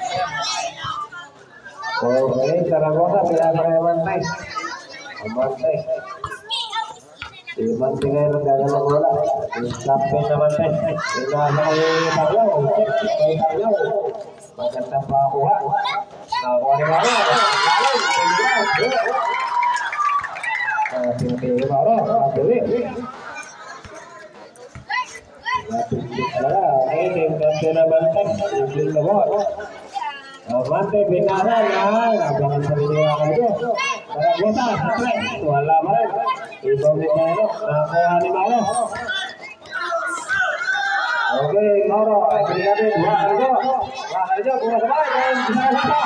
Okay, Zaragoza. Pinasakay Amante. Amante. Iman tinggal rendahan bola. Sampai naman Inahay Taglaw. Kay Taglaw. Magandang pakuha. Nakuha ni Maro. Pinipili Maro. Patuloy. Ini ganti na banteng. Ibil na bola. Mante binaran na. Jangan terlihat itu. Karagota. Wala pa rin. Ibaw ni Maro. Nakuha ni Maro. Oke, Maro. Berikan dua Harjo. Harjo bola kembali dan bisa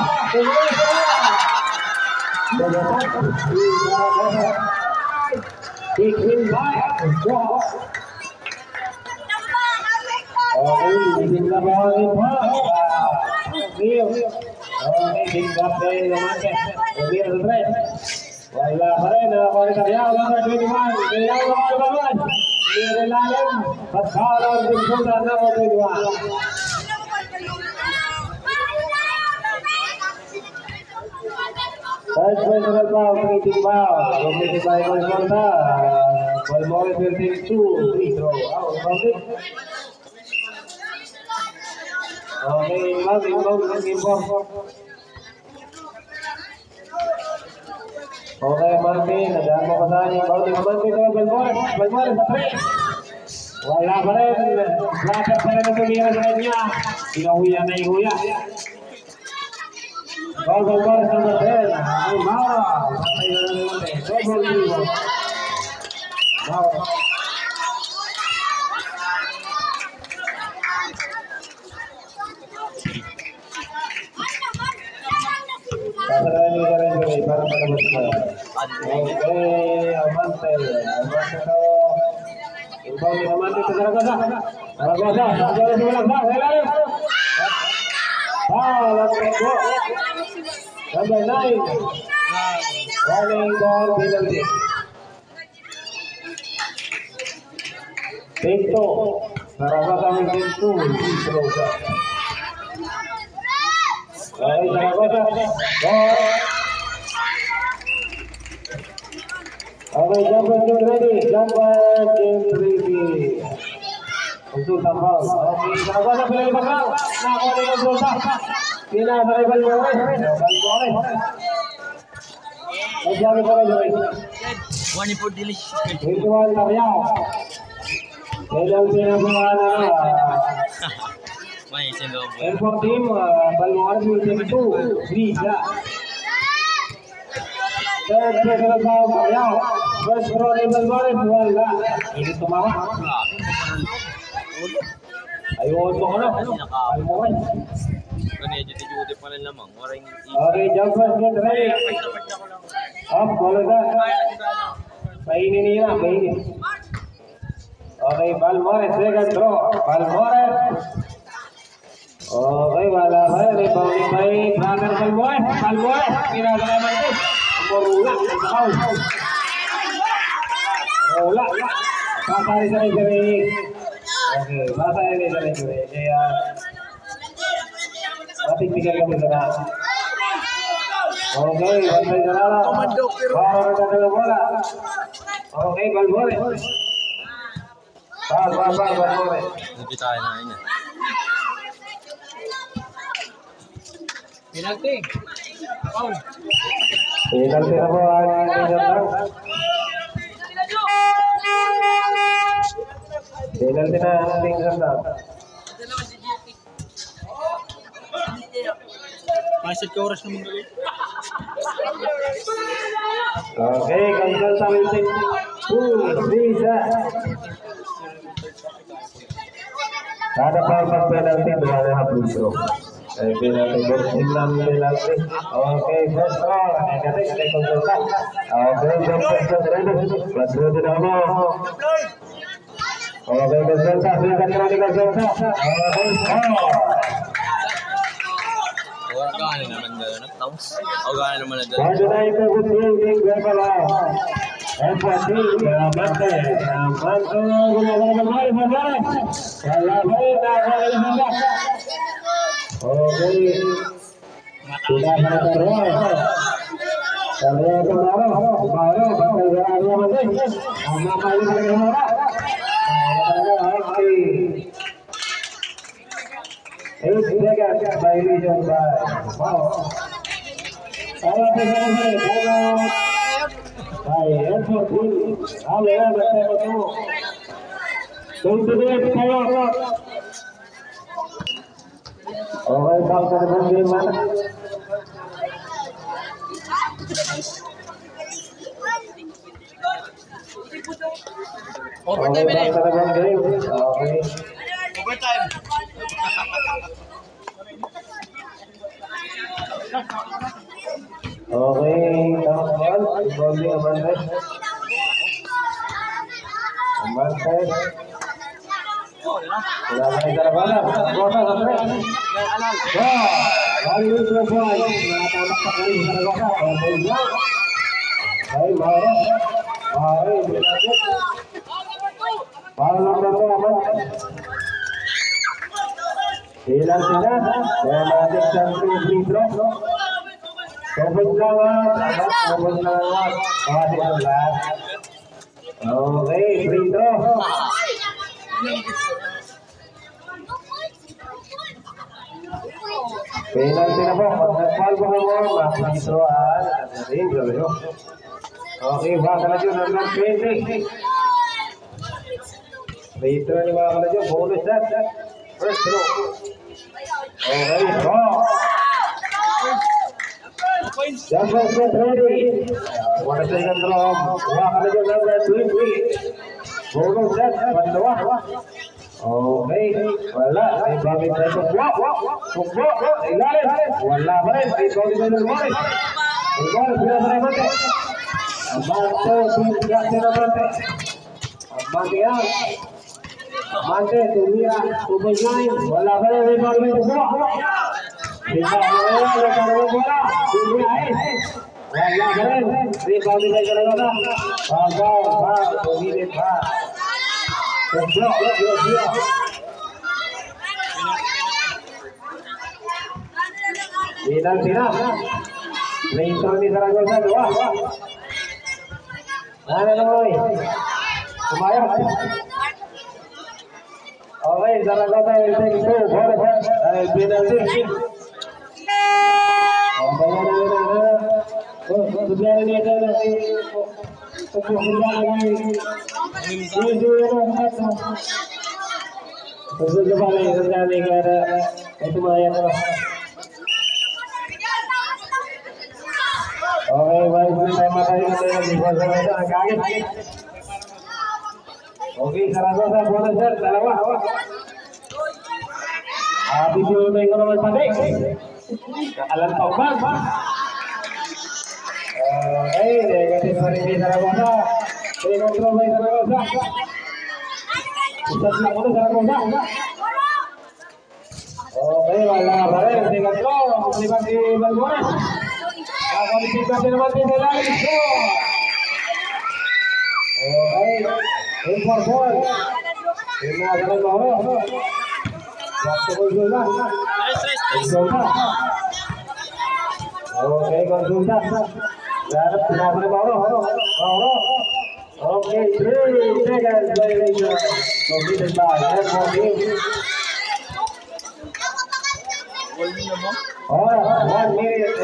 bikin baik. Bikin baik. Tinggal dari Romantic, Omir Red. Wala Harena, Wala Kaya, Wala Dwiman, Kaya Wala Bawan. Ini lain, Pasaran Buksudan nama Dwiman. National Ball, Committee Ball, Committee by Golconda, Balmore 32, free throw, out from it. Okay, inbound. Okay, Martin, nadaan mo pa saan yung bounding Martin to Balmore sa 3. Wala pa rin, lakas pa rin ang tumira sa kanya. Inahuya na ihuya. Balmore sa 10, ay Mara. Patay na naman double rebound. Mara. Oke, Amante to. Inbound ni Amante to Zaragoza. Zaragoza sebelah bawah, lari. Go. Number 9. Running ball penalty. Pinto. Zaragoza may pinto. Zaragoza. Oke, Zaragoza. Okay, jumper game ready. Untuk tambal. Okay, Zaragoza pilih bakal. Nakuha ni Consulta. Pinasakay Balmore. Nagsabi pa rin rin. One for delicious. Ritual Tariao. Kailang pinagawa na May sendo. Airport team, Balmore will take 2. 3. Third pressure of Tariao. First throw ni Balmore. Wala. Ini tumawa. Ayun mo ano? Balmore. Kani juti pa lang lamang. Okay, jumper get ready. Up, bola dah. Mainin niya, mainin. Okay, Balmore, second throw. Balmore. Okay, wala pa. Rebound ni Bay. Brother Balmore. Balmore. Pinasa naman ito. Morula. Morula. Pasari sa rin. Okay, pasari sa rin. Kaya, matigpigan kami sa na. Okay, bantay sa nala. Para na bola. Okay, Balmore. Balmore. Hindi tayo na yun. Penalty. Foul. Penalty na po ang penalty na ang ating ganda. Masih ke oras naman galit. Okay, Consulta will take 2, 3 Kada pag penalty, dua na free throw. Penalty, penalty. Okay, first throw. Negatif dari Consulta. Okay, jump ready. Let's go to the ball. Okay, Consulta, silakan kembali Consulta. Okay, Gano'n naman gano'n? Taos? O gano'n naman na gano'n? Wajud itu kucing berkala. Empati, Amante, guna-guna. Kalau baik, nak Oke, sudah terus. Terlihat baru bakal jalan masih. Nama kali bergerak. Seconds by Legion by. Wow. Kalau by Airport Team, Alera bersama Tuntutan saya. Orang kalau terbang di mana? Overtime ini. Overtime. Oke, teman-teman, boleh aman. Sudah mengejar bola. Bola sampai. Wah, kali ini berbuat. Tambah sekali bola. Hai, Mara. Mara berlanjut. Bola nomor aman. Hilang tidak. Dramatik dan free throw. Kebetulan. Masih 11. Oke, free throw. Penalti na po. Mag-foul po mo. Makikisuan. Oke, baka na dyan. Number 20. Free throw ni baka na dyan. Bonus that. First throw. Okay, draw. Jumper set ready. One second draw. Baka na dyan. Number 20. Bonus that. Pandawa. Okay, wala. May bagay tayo sukbo. Ilalim. Wala pa rin. May bagay tayo lumari. Lumari, sila sa namante. Amante, sila sa namante. Amante yan. Amante, tumira. Tumayin. Wala pa rin. May bagay tayo sukbo. Sila sa namante. Tumira. Wala pa rin. May bagay tayo sukbo. Pagkaw. Tumilit pa. Final final. Laser ni Zaragoza 2. Mana namoy? Kumayang. Okay, Zaragoza will take 2 for penalty. Oke, baik, terima kasih di kaget. Oke, Zaragoza bonus set dalawa. Habis itu mengolah pandai. Alan Pauban. Negatif hari ini Zaragoza. Kontrol baik Zaragoza. Pusat lakukan Zaragoza. Oke, wala bareng dengan kontrol. Melibat di Balmores. Kualifikasi nomor 3 lagi. Oke, impor ball. Ini adalah bawah. Waktu konsultan. Oke, konsultan. Garap sudah boleh bawah. Oke, 3 seconds by Legion. Completed by Airport Team. Oh, 1 minute.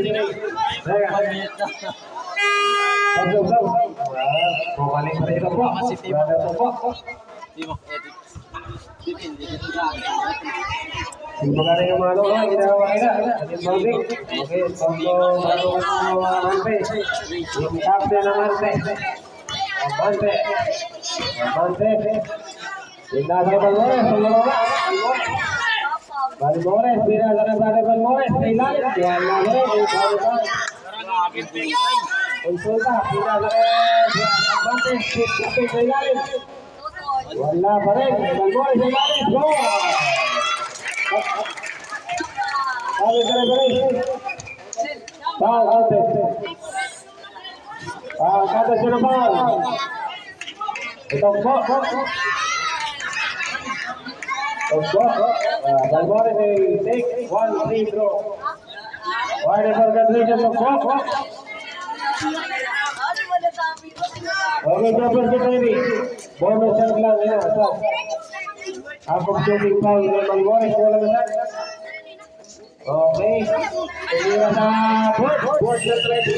Balik pada itu po. Masih tim. Pagkari yung mga lolo, ginawa nila. Ating bawing. Okay, Pagko Amante. Yung captain Amante. Pinasa Balmores. Balmores. Pinasa na Balmores. Ilalim. Kaya Balmores. Konsulta. Pinasa Amante. Ilalim. Wala pa rin. Balmores. Ilalim. Go! Kata siya naman. Ito po. Balmores will take 1 free throw. Wide for completion of po. Oke, jumper kita ini. Bonus yang lang ya. Ako shooting foul ng Balmores. Wala na. Oke. Ini na board na ready.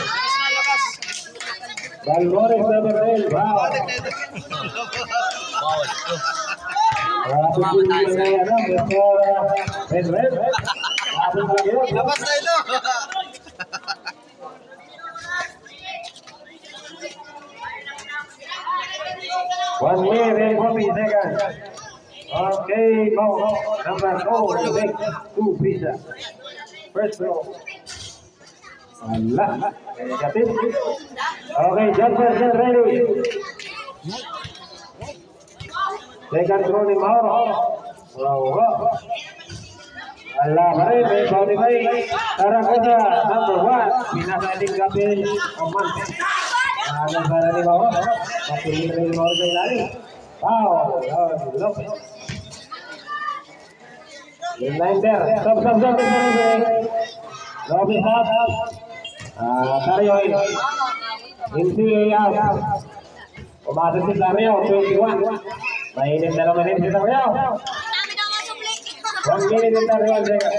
Balmores number 10. Wow. Labas na ito. One minute and 40 seconds. Okay, number 2 pizza. First row. Allah. Negatif. Okay, jumper get ready. Second throw ni Mauro. Wow. Allah baik, baik baik. Tarakoda number 1. Pinakaling kapil Oman. Ada para ni Mauro. Kapil ni Mauro dari lari. Wow. Look. Line there. Stop. Lobby half. Tario ini. Inti out. Pumasok si Tario 21. Mainit na naman din si Tario. 1 minute si Tario.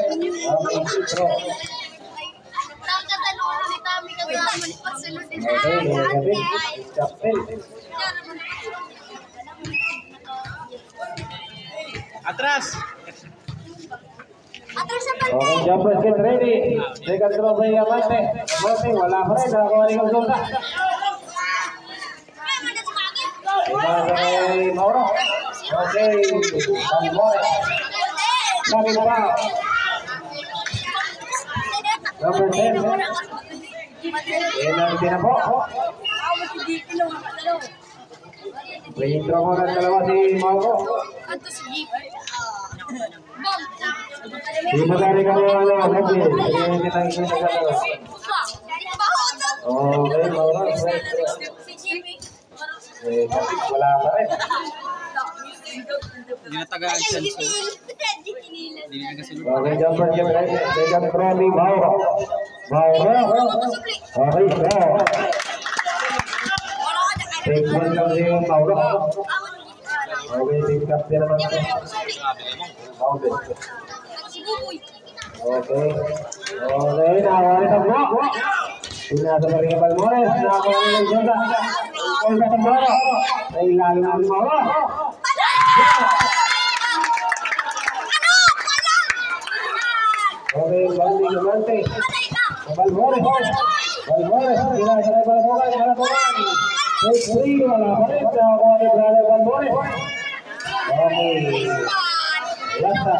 Atras. Okay, jumpers get ready. Second throw by Amante. Amante, wala pa rin. Nakakuha ni Gonzalta. Okay, Mauro. Okay, Balmores. Sabi na ba? Number 10. Penalty na po. Free throw mo ng dalawa si Mauro. Di magari ka mo happy. Hindi kita ikita. Okay, Mauro. Wala pa rin. Hindi na tagaan siya. Okay, jumper game right. Second throw ni Mauro. Okay, throw. Take one lang si Mauro. Okay, team captain naman. Bounded. Okay, nakawari sa buwa. Pinasa pa rin ang Balmores. Nakawari ng Jonda. Jonda sa Mauro. Sa ilalim ng Mauro. Okay, balik naman tayo. Balmores. Pinasa na Balmores. Take 3. Wala pa rin. Nakawari ng Balmores. Okay. Last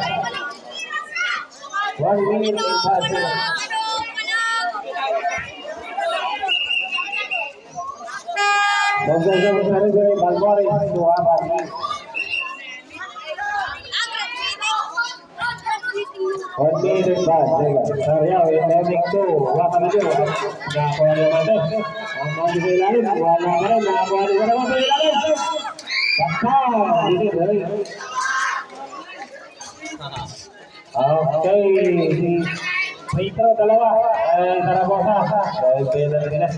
1 minute and 5 seconds. Balmores dua bagi. Oke, dekat. Saya endemic tu. Wah, maju. Dah kau yang mana? Mau di lain, warna mana? Mau di mana? Mau di lain. Pasal ini dari. Oke. Petro dalawa. Zaragoza. Baik, benar.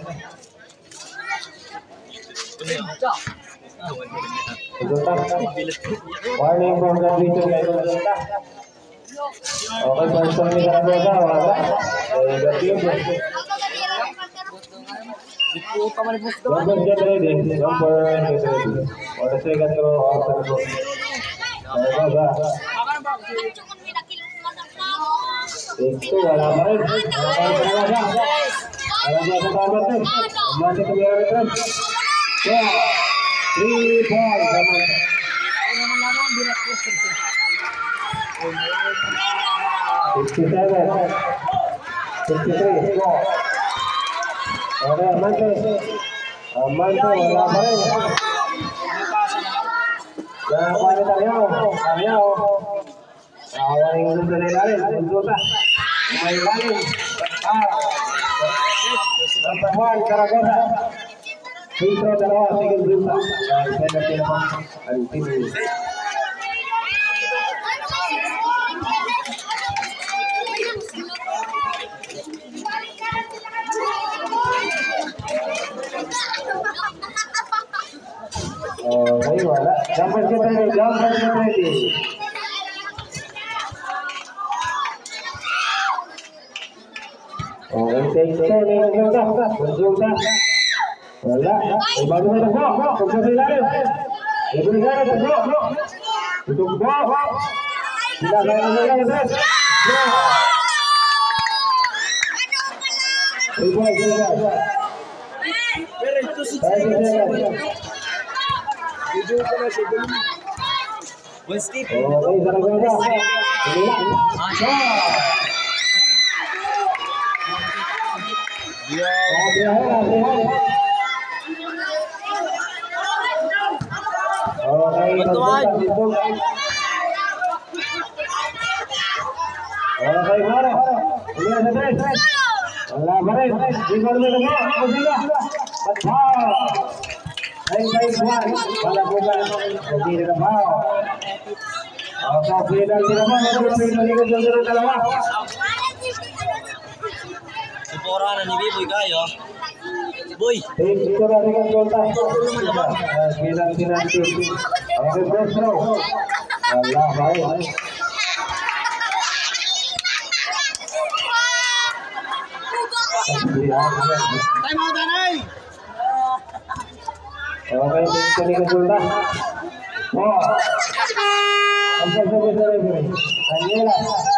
Warning from the region kay Gonzalta. Okay, person ni Zaragoza, wala. Number get ready. For the second row of Zaragoza. Itu wala pa rin. Zaragoza tamat din. Amante tumira rin. 3 points naman. 57, 63, score. Okay, Amante, wala pa rin. Nakakuha ni Tariao. Nakakuha ni Gonzalta na ilalim. Gonzalta. May ilalim. Number 1, Zaragoza. Free throw dalawa, sige Gonzalta. Penalty na po. Ang team. ready. Oh, take turn nih Konsulta. Wala, bago na po. Konsulta ilalim. Ito na po. Tutup po. Sila kaya na lang ito. Ito. Pero ito si video ko na siya. One step. Okay, Zaragoza. Okay, Maro. Ulihan sa tres. Wala pa rin. Di ba naman ako? Masila. Ba't ay, wala po ba? Hindi na ba? Okay, pinag naman. Pinag ng dalawa. Supora na ni Biboy kayo. Boy. Ito na rin ang kontak. Pinag. Okay, first row. Wala pa rin. Time out na. Okay, dito ni Kasulta. Oh. Ang sabi sa referee. Daniela.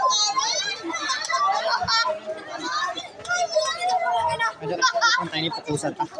Punta ini pukusan ta.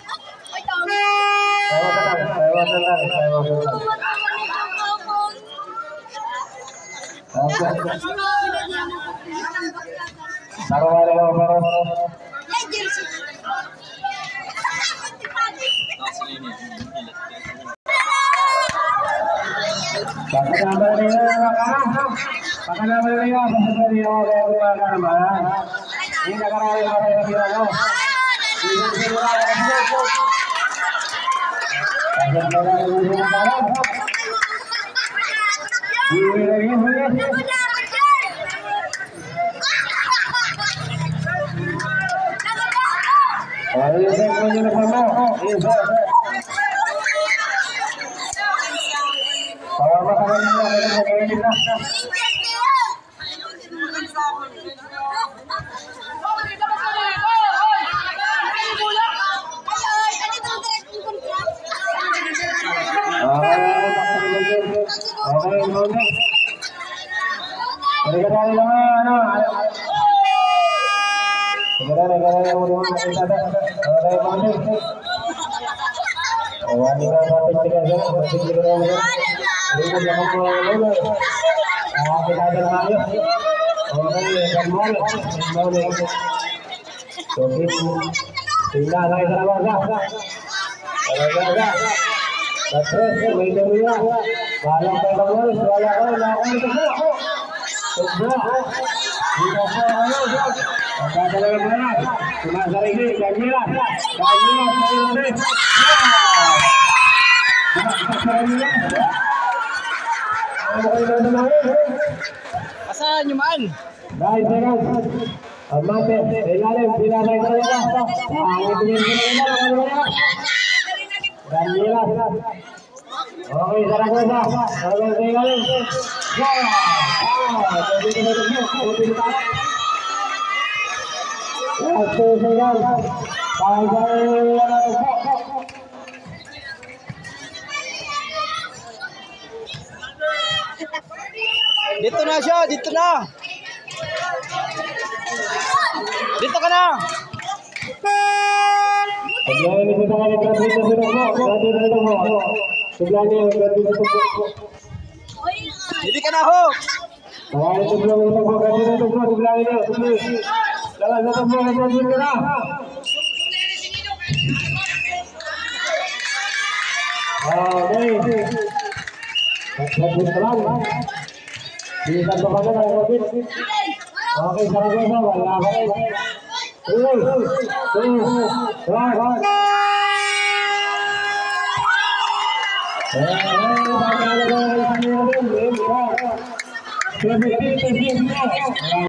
Asan yung man? Guys, Amate, ilalim, pinalay ko na. Daniela. Okay, Zaragoza. Zaragoza ilalim. Dito na siya, dito na. Dito ka na. Hindi ka na ho. Okay, Zaragoza, wala ka rin. Hey,